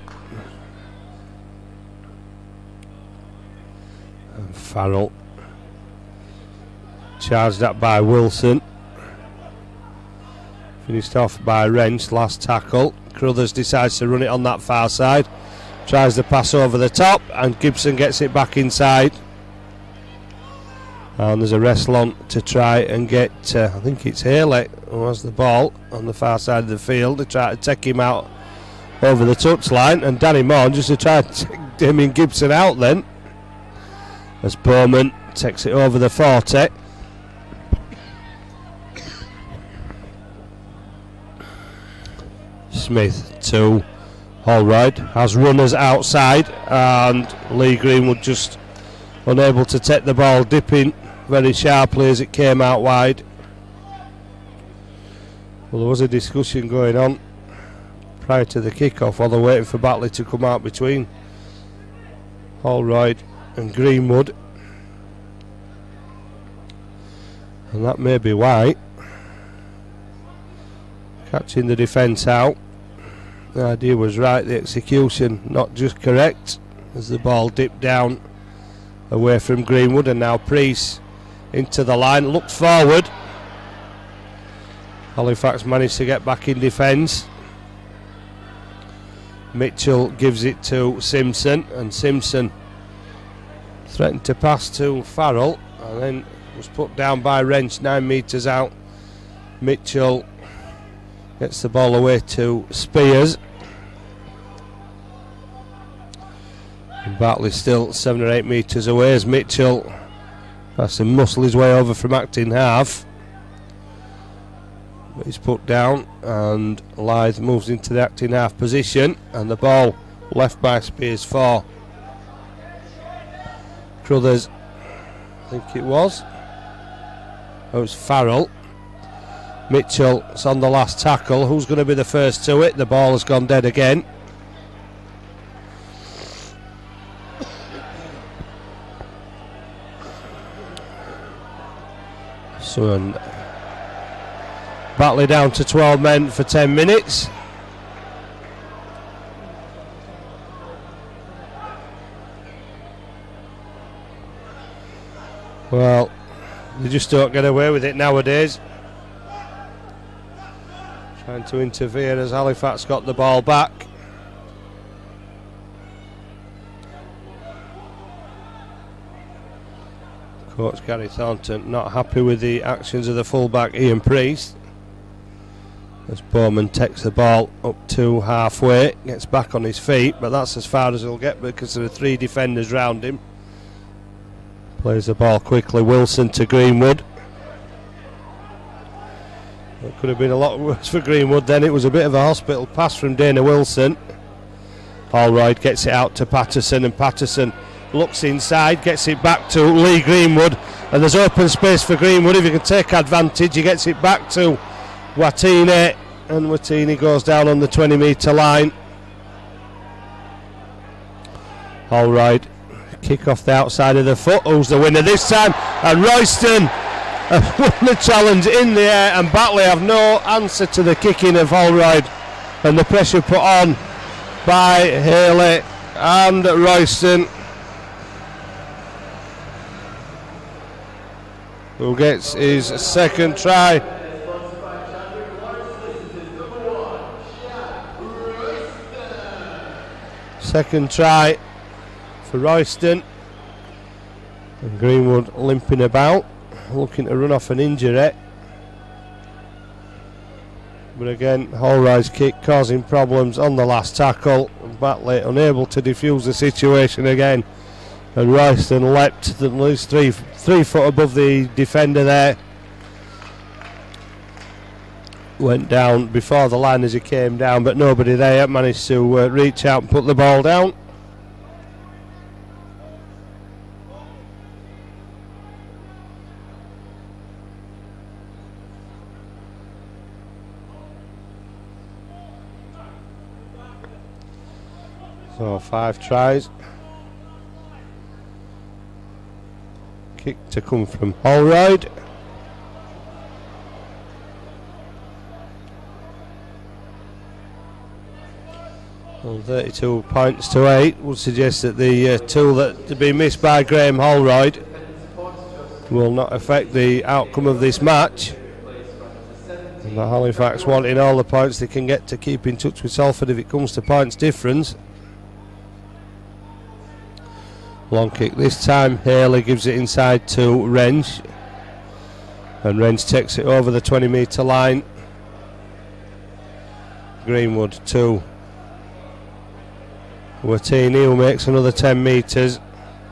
And Farrell charged up by Wilson. Finished off by Wrench, last tackle. Crothers decides to run it on that far side. Tries to pass over the top, and Gibson gets it back inside. And there's a wrestle on to try and get, uh, I think it's Haley who has the ball on the far side of the field. They try to take him out over the touchline, and Danny Moore just to try to take Damien Gibson out then. As Bowman takes it over the forty. Smith to Holroyd, has runners outside, and Lee Greenwood just unable to take the ball, dipping very sharply as it came out wide. Well, there was a discussion going on prior to the kick-off while they're waiting for Batley to come out between Holroyd and Greenwood, and that may be why. Catching the defence out. The idea was right, the execution not just correct, as the ball dipped down away from Greenwood, and now Priest into the line, looked forward. Halifax managed to get back in defence. Mitchell gives it to Simpson, and Simpson threatened to pass to Farrell, and then was put down by Wrench nine metres out. Mitchell gets the ball away to Spears. And Batley still seven or eight metres away as Mitchell has to muscle his way over from acting half. But he's put down, and Lythe moves into the acting half position, and the ball left by Spears for Crothers, I think it was. Oh, it was Farrell. Mitchell's on the last tackle. Who's going to be the first to it? The ball has gone dead again. So um, Batley down to twelve men for ten minutes. Well, they just don't get away with it nowadays. Trying to interfere as Halifax got the ball back. Coach Gary Thornton not happy with the actions of the fullback Ian Priest. As Bowman takes the ball up to halfway, gets back on his feet, but that's as far as he'll get because there are three defenders round him. Plays the ball quickly, Wilson to Greenwood. It could have been a lot worse for Greenwood then. It was a bit of a hospital pass from Dana Wilson. Holroyd gets it out to Patterson, and Patterson looks inside, gets it back to Lee Greenwood, and there's open space for Greenwood. If he can take advantage, he gets it back to Watini, and Watini goes down on the twenty metre line. Holroyd, kick off the outside of the foot. Who's the winner this time? And Royston have won the challenge in the air, and Batley have no answer to the kicking of Holroyd, and the pressure put on by Haley and Royston, who gets his second try. Second try for Royston. And Greenwood limping about, looking to run off an injury. But again, Holroyd's kick causing problems on the last tackle. And Batley unable to defuse the situation again. And Royston leapt at least three, three foot above the defender there. Went down before the line as he came down, but nobody there managed to uh, reach out and put the ball down. So five tries. Kick to come from Holroyd. Well, thirty-two points to eight would suggest that the uh, tool that to be missed by Graham Holroyd will not affect the outcome of this match. And the Halifax wanting all the points they can get to keep in touch with Salford if it comes to points difference. Long kick this time. Haley gives it inside to Renge, and Renge takes it over the twenty metre line. Greenwood to Watini, who makes another ten metres,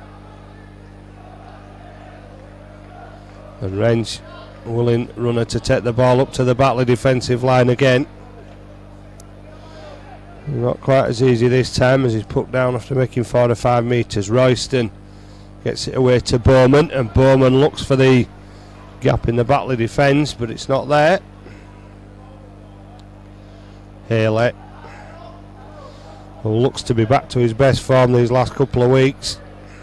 and Renge willing runner to take the ball up to the Batley defensive line again. Not quite as easy this time as he's put down after making four or five metres. Royston gets it away to Bowman, and Bowman looks for the gap in the Batley defence, but it's not there. Haley, who looks to be back to his best form these last couple of weeks.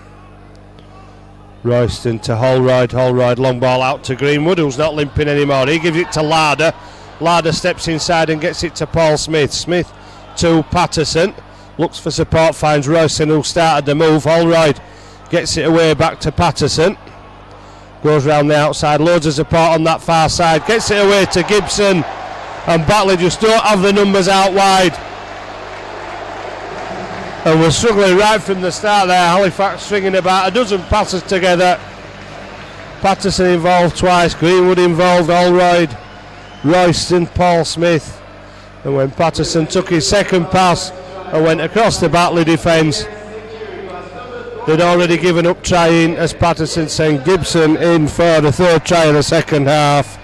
Royston to Holroyd. Holroyd long ball out to Greenwood, who's not limping anymore. He gives it to Larder. Larder steps inside and gets it to Paul Smith. Smith to Patterson, looks for support, finds Royston, who started the move. Holroyd gets it away back to Patterson, goes round the outside, loads of support on that far side, gets it away to Gibson, and Batley just don't have the numbers out wide, and we're struggling right from the start there. Halifax stringing about a dozen passes together. Patterson involved twice, Greenwood involved, Holroyd, Royston, Paul Smith. And when Patterson took his second pass and went across the Batley defence, they'd already given up trying, as Patterson sent Gibson in for the third try in the second half.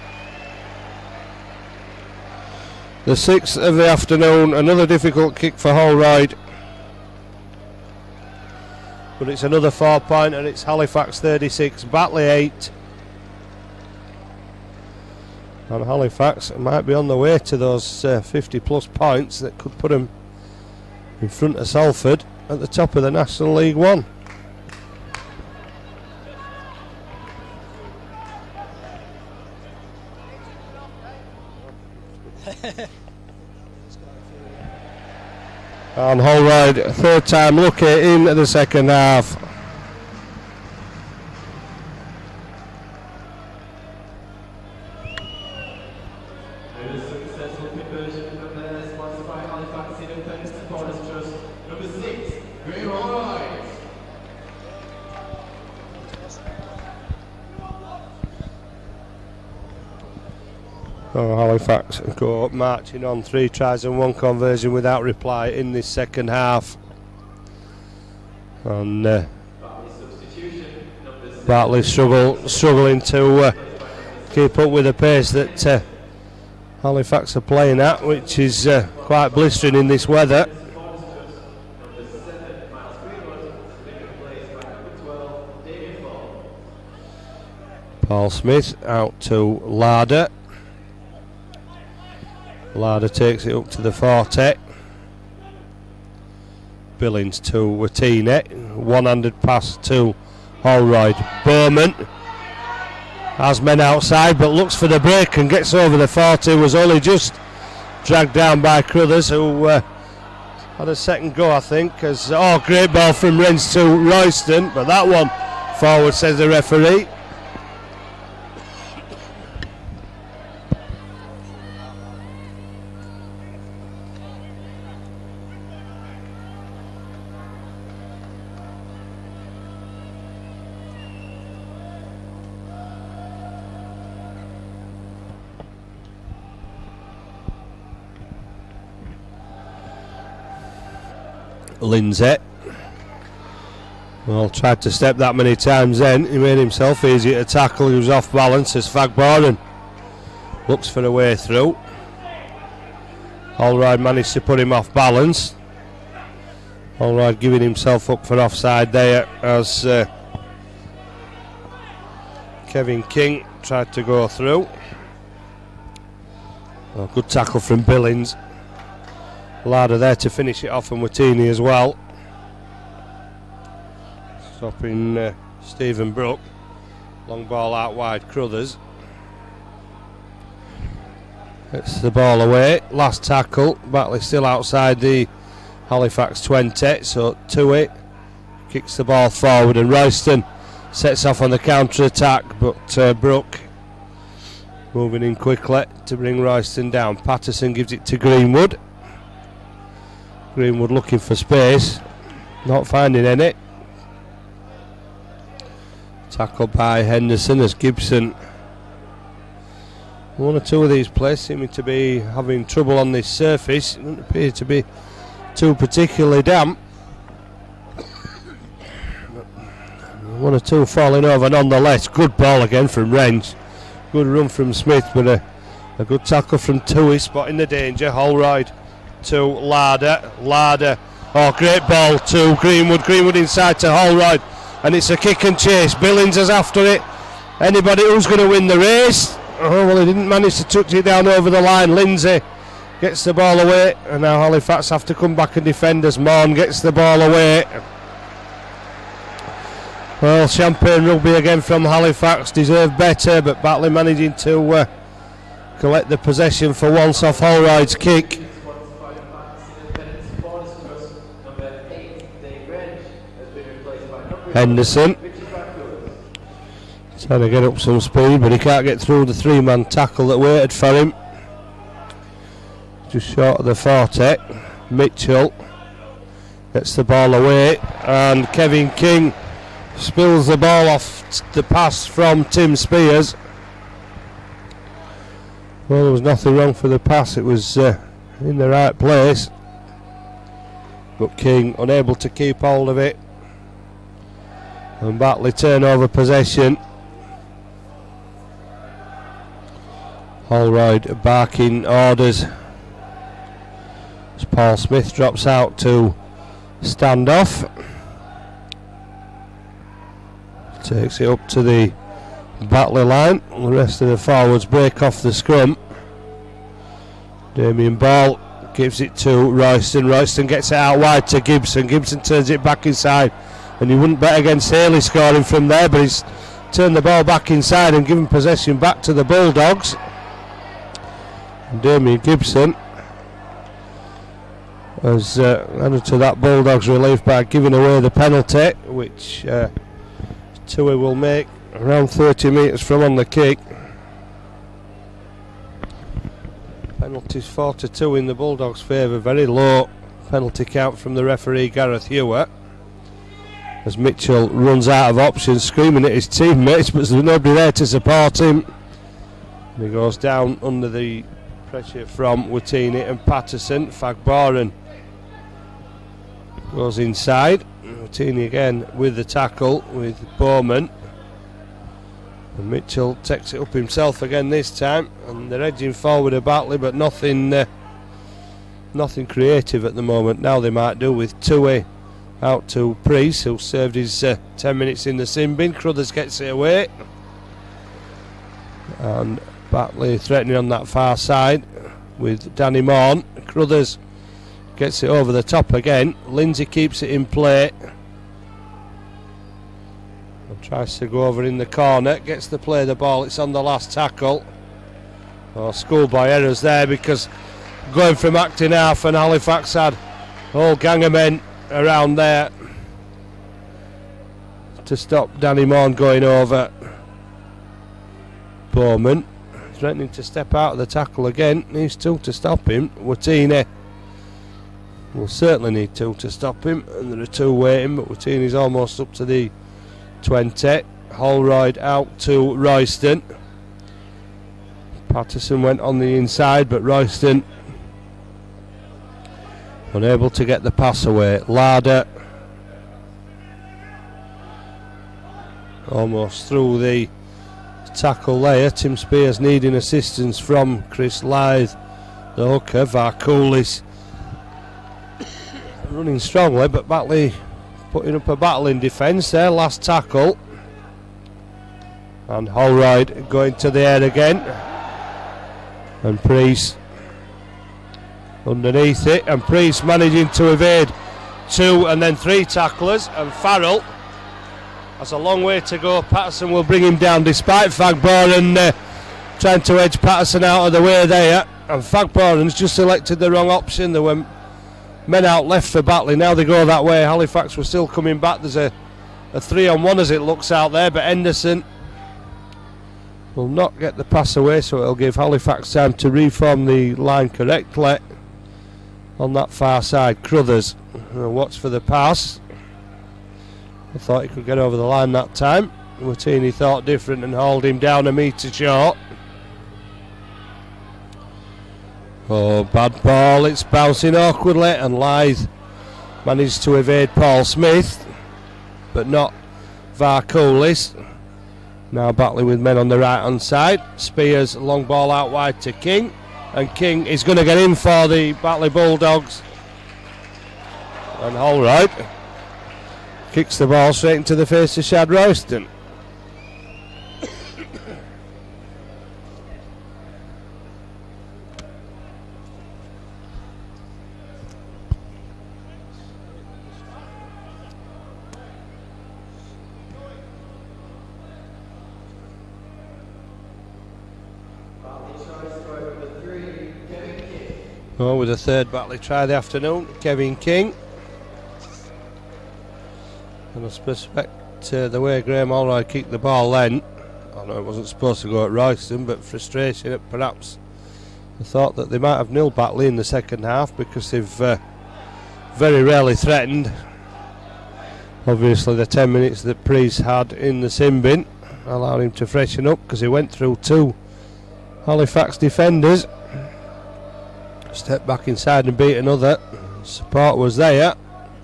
The sixth of the afternoon, another difficult kick for Holroyd. But it's another four pointer, it's Halifax thirty-six, Batley eight. And Halifax might be on the way to those uh, fifty plus points that could put them in front of Salford at the top of the National League One. And Holroyd, third time lucky in the second half. Oh, Halifax go up marching on, three tries and one conversion without reply in this second half. And uh, Batley struggle, struggling to uh, keep up with the pace that uh, Halifax are playing at, which is uh, quite blistering in this weather. Paul Smith out to Larder. Larder takes it up to the forte. Billings to Watini. One-handed pass to Holroyd. Bowman has men outside but looks for the break and gets over the forty. Was only just dragged down by Crothers, who uh, had a second go, I think. As oh, great ball from Renge to Royston, but that one forward, says the referee. Lindsay, well, tried to step that many times then. He made himself easy to tackle. He was off balance as Fagboren looks for a way through. Holroyd managed to put him off balance. Holroyd giving himself up for offside there as uh, Kevin King tried to go through. Well, good tackle from Billings. Larder there to finish it off, and Watini as well. Stopping uh, Stephen Brook. Long ball out wide, Crothers. Gets the ball away. Last tackle. Batley still outside the Halifax twenty, so Tui kicks the ball forward, and Royston sets off on the counter attack, but uh, Brook moving in quickly to bring Royston down. Patterson gives it to Greenwood. Greenwood looking for space, not finding any. Tackled by Henderson as Gibson. One or two of these players seeming to be having trouble on this surface. It doesn't appear to be too particularly damp. One or two falling over nonetheless. Good ball again from Wrench. Good run from Smith, but a, a good tackle from Tui, spotting the danger. Holroyd to Larder. Larder. Oh, great ball to Greenwood. Greenwood inside to Holroyd. And it's a kick and chase. Billings is after it. Anybody who's going to win the race? Oh, well, he didn't manage to touch it down over the line. Lindsay gets the ball away, and now Halifax have to come back and defend as Morn gets the ball away. Well, Champagne Rugby again from Halifax, deserved better, but Batley managing to uh, collect the possession for once off Holroyd's kick. Henderson trying to get up some speed, but he can't get through the three-man tackle that waited for him. Just short of the forte. Mitchell gets the ball away, and Kevin King spills the ball off the pass from Tim Spears. Well, there was nothing wrong for the pass, it was uh, in the right place, but King unable to keep hold of it, and Batley turn over possession. Holroyd barking orders as Paul Smith drops out to stand off. Takes it up to the Batley line. The rest of the forwards break off the scrum. Damien Ball gives it to Royston. Royston gets it out wide to Gibson. Gibson turns it back inside, and you wouldn't bet against Haley scoring from there, but he's turned the ball back inside and given possession back to the Bulldogs. And Damien Gibson has uh, added to that Bulldogs relief by giving away the penalty, which uh, Tui will make around thirty metres from on the kick. Penalties four to two in the Bulldogs' favour. Very low penalty count from the referee Gareth Hewer, as Mitchell runs out of options, screaming at his teammates, but there's nobody there to support him. And he goes down under the pressure from Watini and Patterson. Fagboren goes inside. Watini again with the tackle with Bowman. And Mitchell takes it up himself again this time, and they're edging forward a Batley, but nothing uh, nothing creative at the moment. Now they might do with Tui out to Priest, who served his uh, ten minutes in the sin bin. Crothers gets it away, and Batley threatening on that far side with Danny Morn. Crothers gets it over the top again. Lindsay keeps it in play and tries to go over in the corner, gets to play the ball. It's on the last tackle. Oh, schoolboy errors there, because going from acting half, and Halifax had a whole gang of men around there to stop Danny Morn going over. Bowman threatening to step out of the tackle again, needs two to stop him. Watini will certainly need two to stop him, and there are two waiting, but Watini's almost up to the twenty. Holroyd out to Royston. Patterson went on the inside, but Royston unable to get the pass away. Larder almost through the tackle there. Tim Spears needing assistance from Chris Lythe, the hooker. Varkulis running strongly, but Batley putting up a battle in defence there. Last tackle, and Holroyd going to the air again, and Priest underneath it, and Priest managing to evade two and then three tacklers, and Farrell has a long way to go. Patterson will bring him down despite Fagboren uh, trying to edge Patterson out of the way there, and Fagboren's just selected the wrong option. There were men out left for Batley, now they go that way. Halifax were still coming back. There's a, a three on one as it looks out there, but Henderson will not get the pass away, so it'll give Halifax time to reform the line correctly on that far side. Crothers uh, watch for the pass. I thought he could get over the line that time. Martini thought different and hauled him down a metre short. Oh, bad ball, it's bouncing awkwardly, and Lythe managed to evade Paul Smith, but not Varkulis. Now Batley with men on the right hand side. Spears, long ball out wide to King, and King is going to get in for the Batley Bulldogs. And Holroyd kicks the ball straight into the face of Shad Royston. Oh, with a third Batley try the afternoon, Kevin King. And I suspect uh, the way Graham Holroyd kicked the ball then, I know it wasn't supposed to go at Royston, but frustration at perhaps the thought that they might have nilled Batley in the second half, because they've uh, very rarely threatened. Obviously the ten minutes that Priest had in the sin bin allowed him to freshen up, because he went through two Halifax defenders, stepped back inside and beat another. Support was there.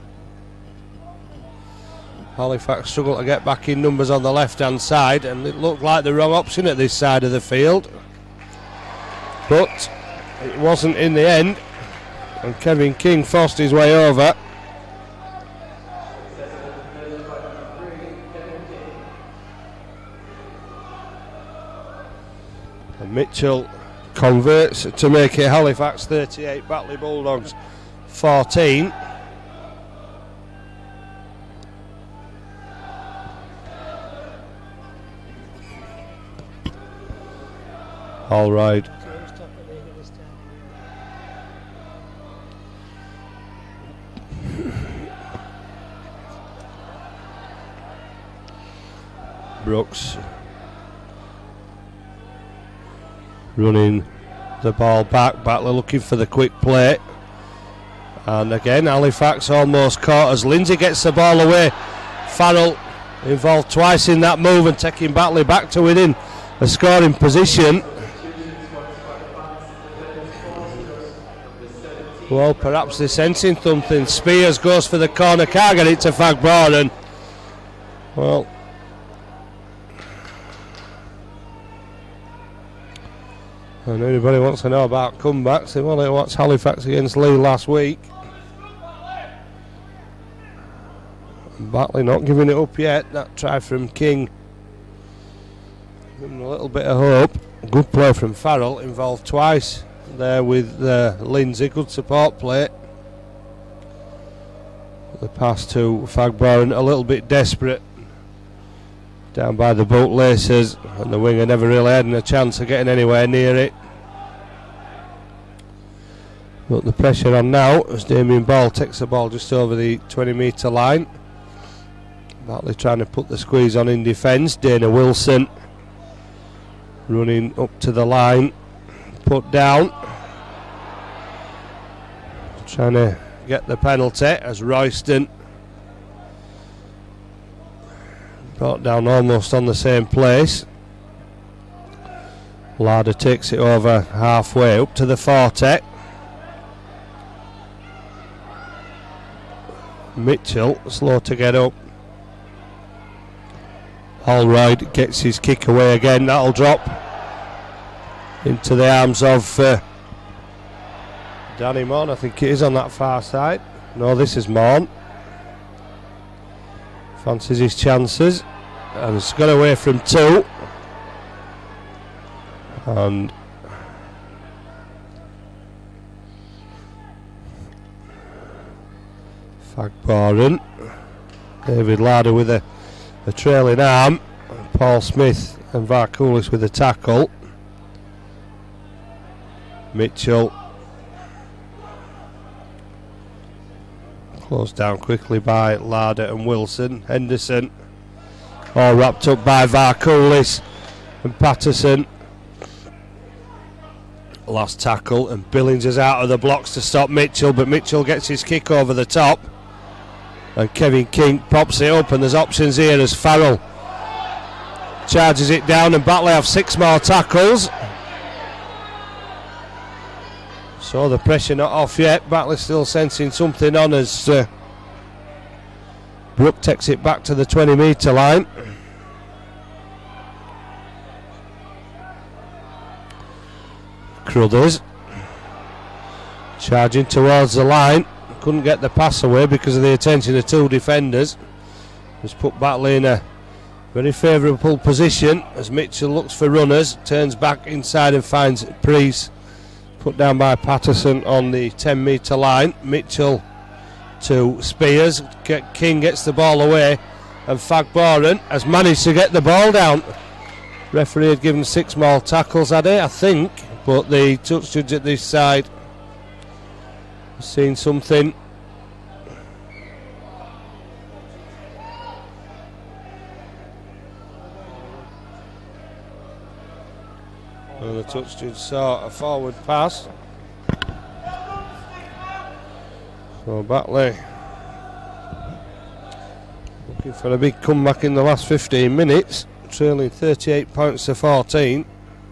Halifax struggled to get back in numbers on the left hand side, and it looked like the wrong option at this side of the field, but it wasn't in the end, and Kevin King forced his way over. And Mitchell converts to make it Halifax thirty-eight, Batley Bulldogs fourteen. All right. Brooks running the ball back. Batley looking for the quick play, and again Halifax almost caught as Lindsay gets the ball away. Farrell involved twice in that move and taking Batley back to within a scoring position. Well, perhaps they're sensing something. Spears goes for the corner, can't get it to Fagboren. Well, and anybody wants to know about comebacks, they want to watch Halifax against Lee last week. Batley not giving it up yet. That try from King, giving a little bit of hope. Good play from Farrell, involved twice there with uh, Lindsay. Good support play. The pass to Fagboren, a little bit desperate down by the bootlaces, and the winger never really had a chance of getting anywhere near it. But the pressure on now as Damien Ball takes the ball just over the twenty metre line. Batley trying to put the squeeze on in defence. Dana Wilson running up to the line, put down, trying to get the penalty as Royston brought down almost on the same place. Larder takes it over halfway up to the forty. Mitchell slow to get up. Holroyd gets his kick away again. That'll drop into the arms of uh, Danny Morn. I think it is on that far side. No, this is Morn. Fancies his chances and has got away from two. And Fagboren. David Larder with a, a trailing arm. Paul Smith and Varkulis with a tackle. Mitchell closed down quickly by Larder and Wilson. Henderson all wrapped up by Varkulis and Patterson. Last tackle, and Billings is out of the blocks to stop Mitchell, but Mitchell gets his kick over the top and Kevin King pops it up, and there's options here as Farrell charges it down, and Batley have six more tackles. So the pressure not off yet. Batley still sensing something on as uh, Brook takes it back to the twenty metre line. Cruthers charging towards the line, couldn't get the pass away because of the attention of two defenders. Was put Batley in a very favourable position as Mitchell looks for runners, turns back inside and finds Priest, put down by Patterson on the ten metre line. Mitchell to Spears, King gets the ball away, and Fagboren has managed to get the ball down. Referee had given six more tackles at it, I think, but the touch judge at this side has seen something. And the touch judge saw a forward pass. So Batley looking for a big comeback in the last fifteen minutes, trailing thirty-eight points to fourteen.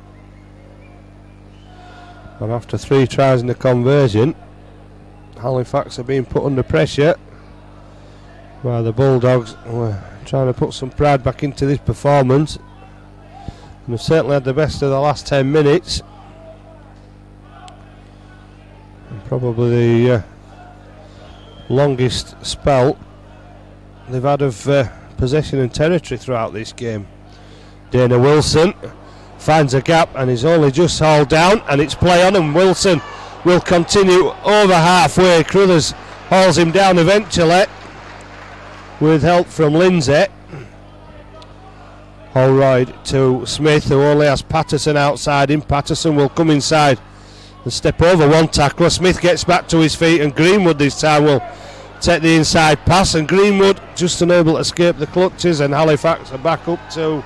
And after three tries in the conversion, Halifax are being put under pressure while the Bulldogs were trying to put some pride back into this performance. And they've certainly had the best of the last ten minutes. And probably the uh, longest spell they've had of uh, possession and territory throughout this game. Dana Wilson finds a gap and is only just hauled down, and it's play on, and Wilson will continue over halfway. Cruthers hauls him down eventually with help from Lindsay. Holroyd to Smith, who only has Patterson outside him. Patterson will come inside and step over one tackler. Smith gets back to his feet, and Greenwood this time will take the inside pass, and Greenwood just unable to escape the clutches, and Halifax are back up to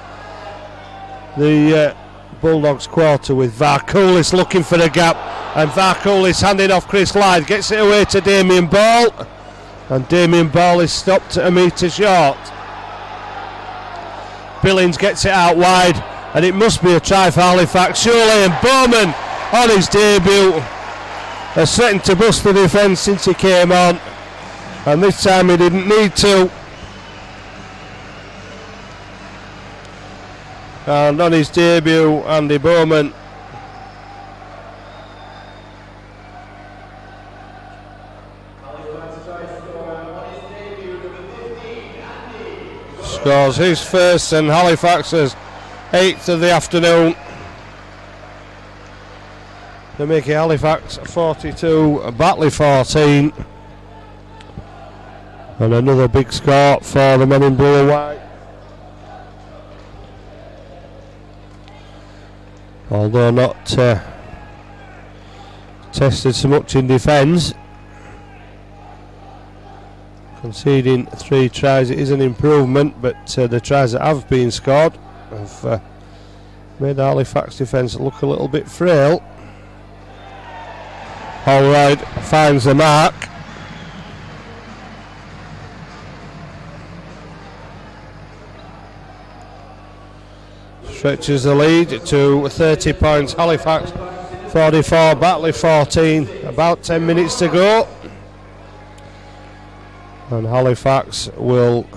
the uh, Bulldogs quarter with Varkulis looking for a gap, and Varkulis handing off Chris Lyde, gets it away to Damien Ball, and Damien Ball is stopped a metre short. Billings gets it out wide, and it must be a try for Halifax surely, and Bowman on his debut has threatened to bust the defence since he came on, and this time he didn't need to. And on his debut, Andy Bowman scores his first and Halifax's eighth of the afternoon. They make it Halifax forty-two, Batley fourteen. And another big score for the men in blue and white. Although not uh, tested so much in defence, conceding three tries, it is an improvement, but uh, the tries that have been scored have uh, made the Halifax defence look a little bit frail. Holroyd finds the mark. Stretches the lead to thirty points. Halifax forty-four, Batley fourteen. About ten minutes to go. And Halifax will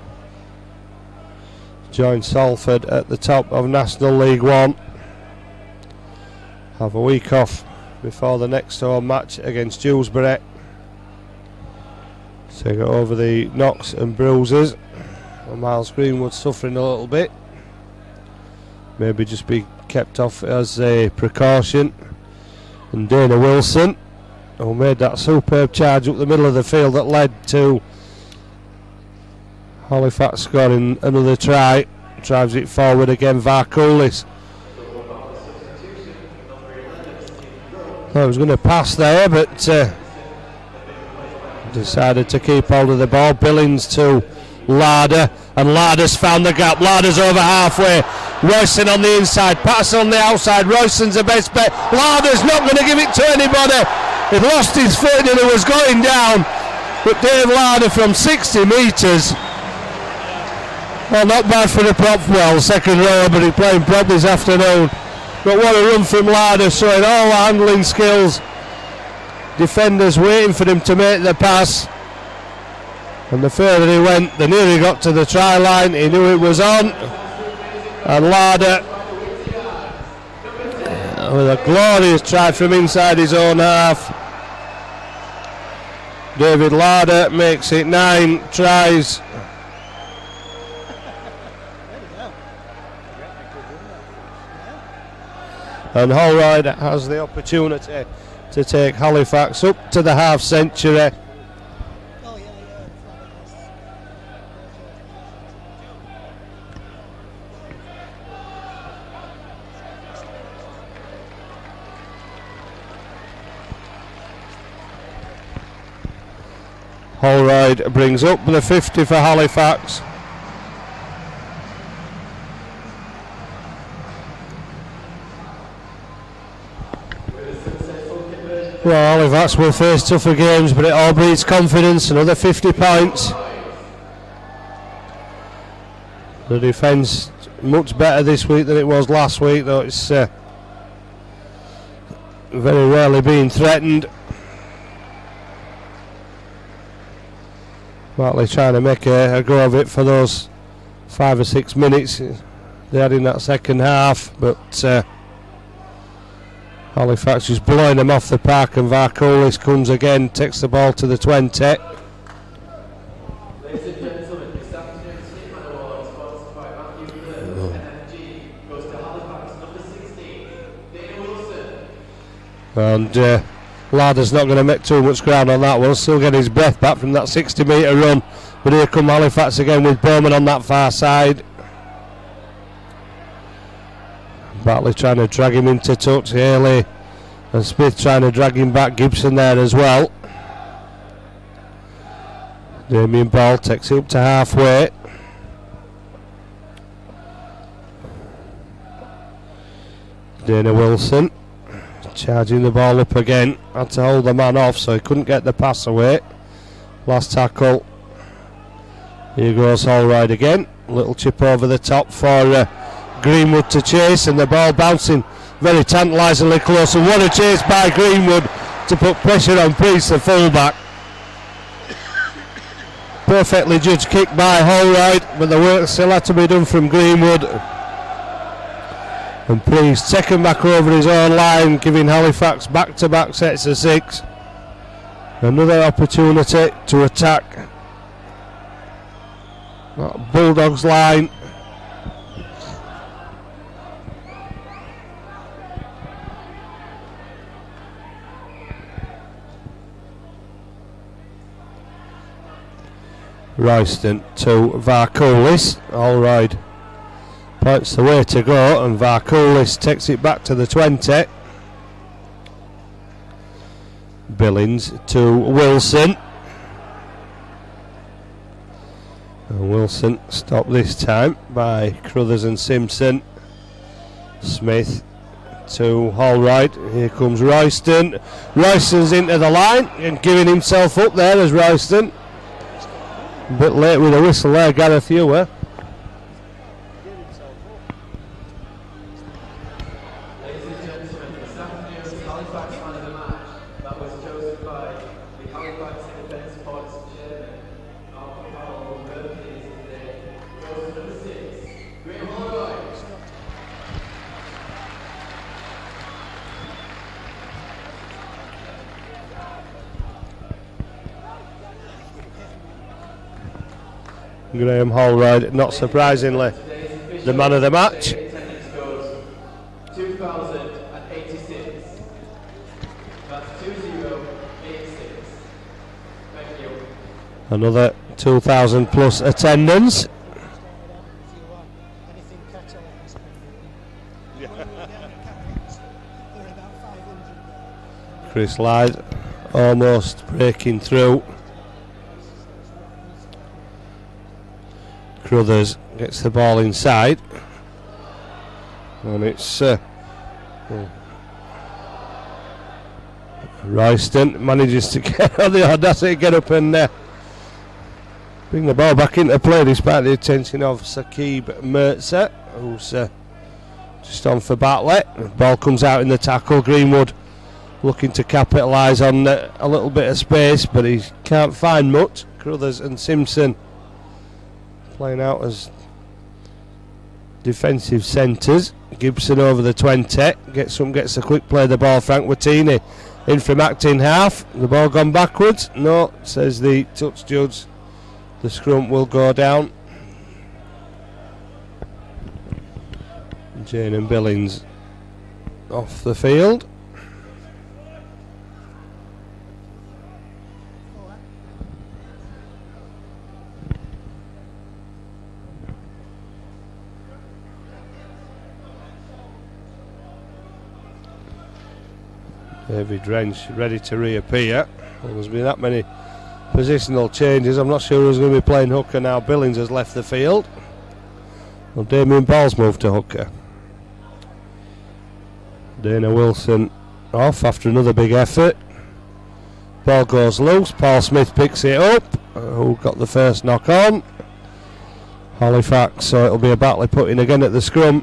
join Salford at the top of National League One. Have a week off before the next home match against Dewsbury. So go over the knocks and bruises. And Miles Greenwood suffering a little bit. Maybe just be kept off as a precaution. And Dana Wilson who made that superb charge up the middle of the field that led to Halifax scoring another try. Drives it forward again, Varkulis. Thought he was going to pass there, but uh, decided to keep hold of the ball. Billings to Larder, and Larder's found the gap. Larder's over halfway. Royston on the inside, Patterson on the outside. Royston's the best bet. Larder's not going to give it to anybody. He lost his footing and he was going down. But Dave Larder from sixty metres. Well, not bad for the prop. Well, second row, but he's playing prop this afternoon. But what a run from Larder, showing all the handling skills. Defenders waiting for him to make the pass. And the further he went, the nearer he got to the try line. He knew it was on. And Larder, with a glorious try from inside his own half. David Larder makes it nine tries. And Holroyd has the opportunity to take Halifax up to the half century. Holroyd brings up the fifty for Halifax. Well, Halifax will face tougher games, but it all breeds confidence. Another fifty points. The defence much better this week than it was last week, though it's uh, very rarely being threatened. Bartley trying to make a, a go of it for those five or six minutes they had in that second half, but uh, Halifax is blowing them off the park, and Varkulis comes again, takes the ball to the twenty. Ladies and gentlemen, this afternoon's Sleepman Award, sponsored by Matthew Blue, N F G, goes to Halifax number sixteen, Dana Wilson. And uh, Larder's not going to make too much ground on that one, still getting his breath back from that sixty metre run. But here come Halifax again with Bowman on that far side. Bartley trying to drag him into touch, Haley and Smith trying to drag him back, Gibson there as well. Damien Ball takes it up to halfway. Dana Wilson charging the ball up again, had to hold the man off so he couldn't get the pass away. Last tackle. Here goes Holroyd again, little chip over the top for uh, Greenwood to chase, and the ball bouncing very tantalisingly close, and what a chase by Greenwood to put pressure on Priest, the fullback. Perfectly judged kick by Holroyd, but the work still had to be done from Greenwood. And Priest taken back over his own line, giving Halifax back-to-back sets of six. Another opportunity to attack that Bulldogs line. Royston to Varkulis. Holroyd points the way to go, and Varkulis takes it back to the twenty. Billings to Wilson. And Wilson stopped this time by Crothers and Simpson. Smith to Holroyd. Here comes Royston. Royston's into the line and giving himself up there as Royston. A bit late with a whistle there, Gareth Ewer. Ladies and gentlemen, this afternoon's Halifax man of the match, that was chosen by the Halifax Independent Sports Chairman, Alfred Powell, whose birthday is today, goes to number six, Graham Holroyd. Graham Holroyd, not surprisingly, the man of the match. Attendance goes two thousand eighty-six. That's two zero Another two thousand plus attendance. Chris Lyde almost breaking through. Crothers gets the ball inside, and it's uh, oh. Royston manages to get on the audacity, get up and uh, bring the ball back into play despite the attention of Sakib Mertzer, who's uh, just on for Bartlett. The ball comes out in the tackle. Greenwood looking to capitalise on uh, a little bit of space, but he can't find much. Crothers and Simpson playing out as defensive centres. Gibson over the twenty, gets some, gets a quick play of the ball. Frank Wattini in from acting half. The ball gone backwards? No, says the touch judge. The scrum will go down. Jane and Billings off the field. David Wrench ready to reappear. Well, there's been that many positional changes. I'm not sure who's going to be playing hooker now. Billings has left the field. Well, Damien Ball's moved to hooker. Dana Wilson off after another big effort. Ball goes loose. Paul Smith picks it up. Uh, who got the first knock on? Halifax, so it'll be a Batley put in again at the scrum.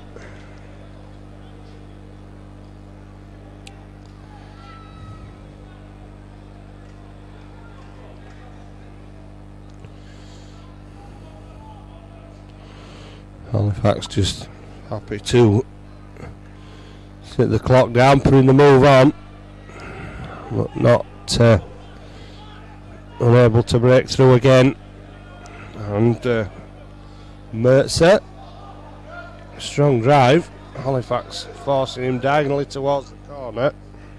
Halifax just happy to sit the clock down, putting the move on, but not uh, unable to break through again. And uh, Mertzer, strong drive. Halifax forcing him diagonally towards the corner.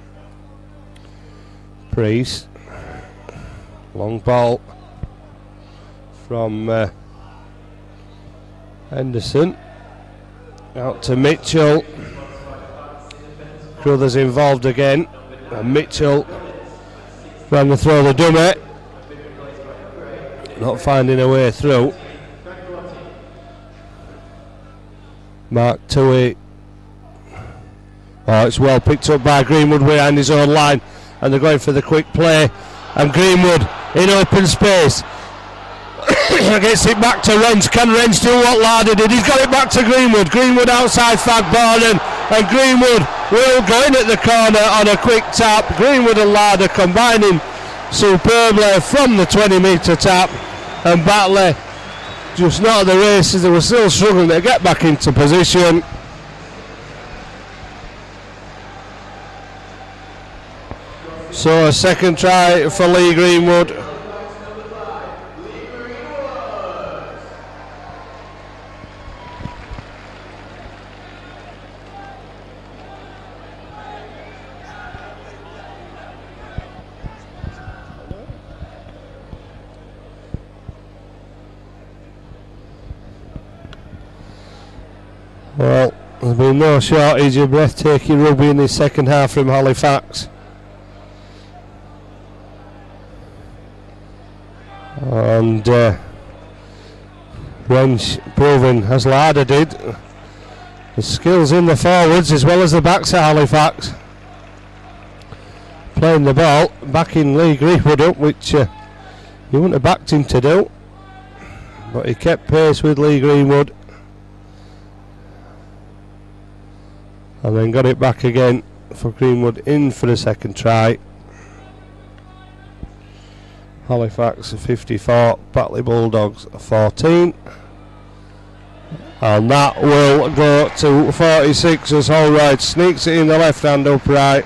Priest, long ball from Uh, Henderson out to Mitchell. Crothers involved again, and Mitchell trying to throw the dummy, not finding a way through. Mark Tui. Oh, it's well picked up by Greenwood behind his own line, and they're going for the quick play, and Greenwood in open space. Gets it back to Wrench. Can Wrench do what Larder did? He's got it back to Greenwood. Greenwood outside Fagbarden, and Greenwood will go in at the corner on a quick tap. Greenwood and Larder combining superbly from the twenty metre tap, and Batley just not at the races. They were still struggling to get back into position. So a second try for Lee Greenwood. Well, there's been no shortage of breathtaking rugby in this second half from Halifax. And uh, Wrench proving, as Larder did, the skills in the forwards as well as the backs at Halifax. Playing the ball, backing Lee Greenwood up, which uh, you wouldn't have backed him to do. But he kept pace with Lee Greenwood. And then got it back again for Greenwood in for the second try. Halifax fifty-four, Batley Bulldogs fourteen. And that will go to forty-six as Holroyd sneaks it in the left hand upright.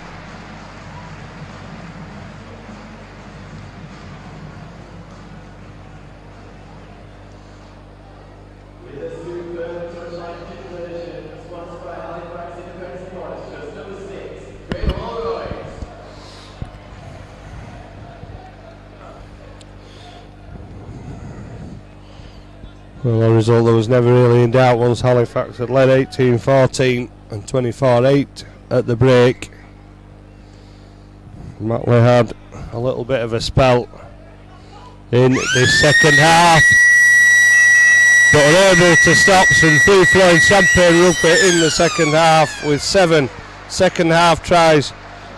Well, a result that was never really in doubt once Halifax had led eighteen fourteen and twenty-four eight at the break. Matley had a little bit of a spell in the second half, but were able to stop some free-flowing champagne rugby in the second half with seven second half tries.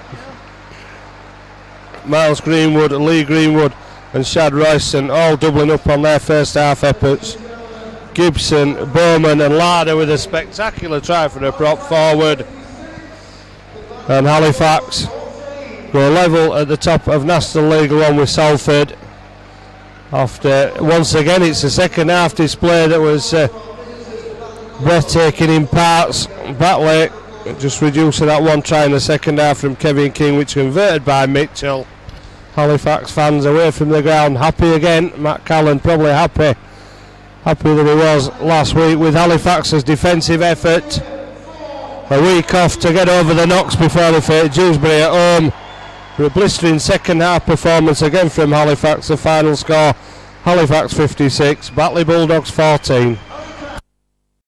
Miles Greenwood, Lee Greenwood and Shad Royston all doubling up on their first half efforts. Gibson, Bowman and Larder with a spectacular try for the prop forward. And Halifax go level at the top of National League One with Salford. After, once again, it's a second half display that was uh, breathtaking in parts. Batley just reducing that one try in the second half from Kevin King, which converted by Mitchell. Halifax fans away from the ground, happy again. Matt Callan probably happy, happy that he was last week with Halifax's defensive effort. A week off to get over the knocks before they face Dewsbury at home. For a blistering second half performance again from Halifax. The final score, Halifax fifty-six, Batley Bulldogs fourteen.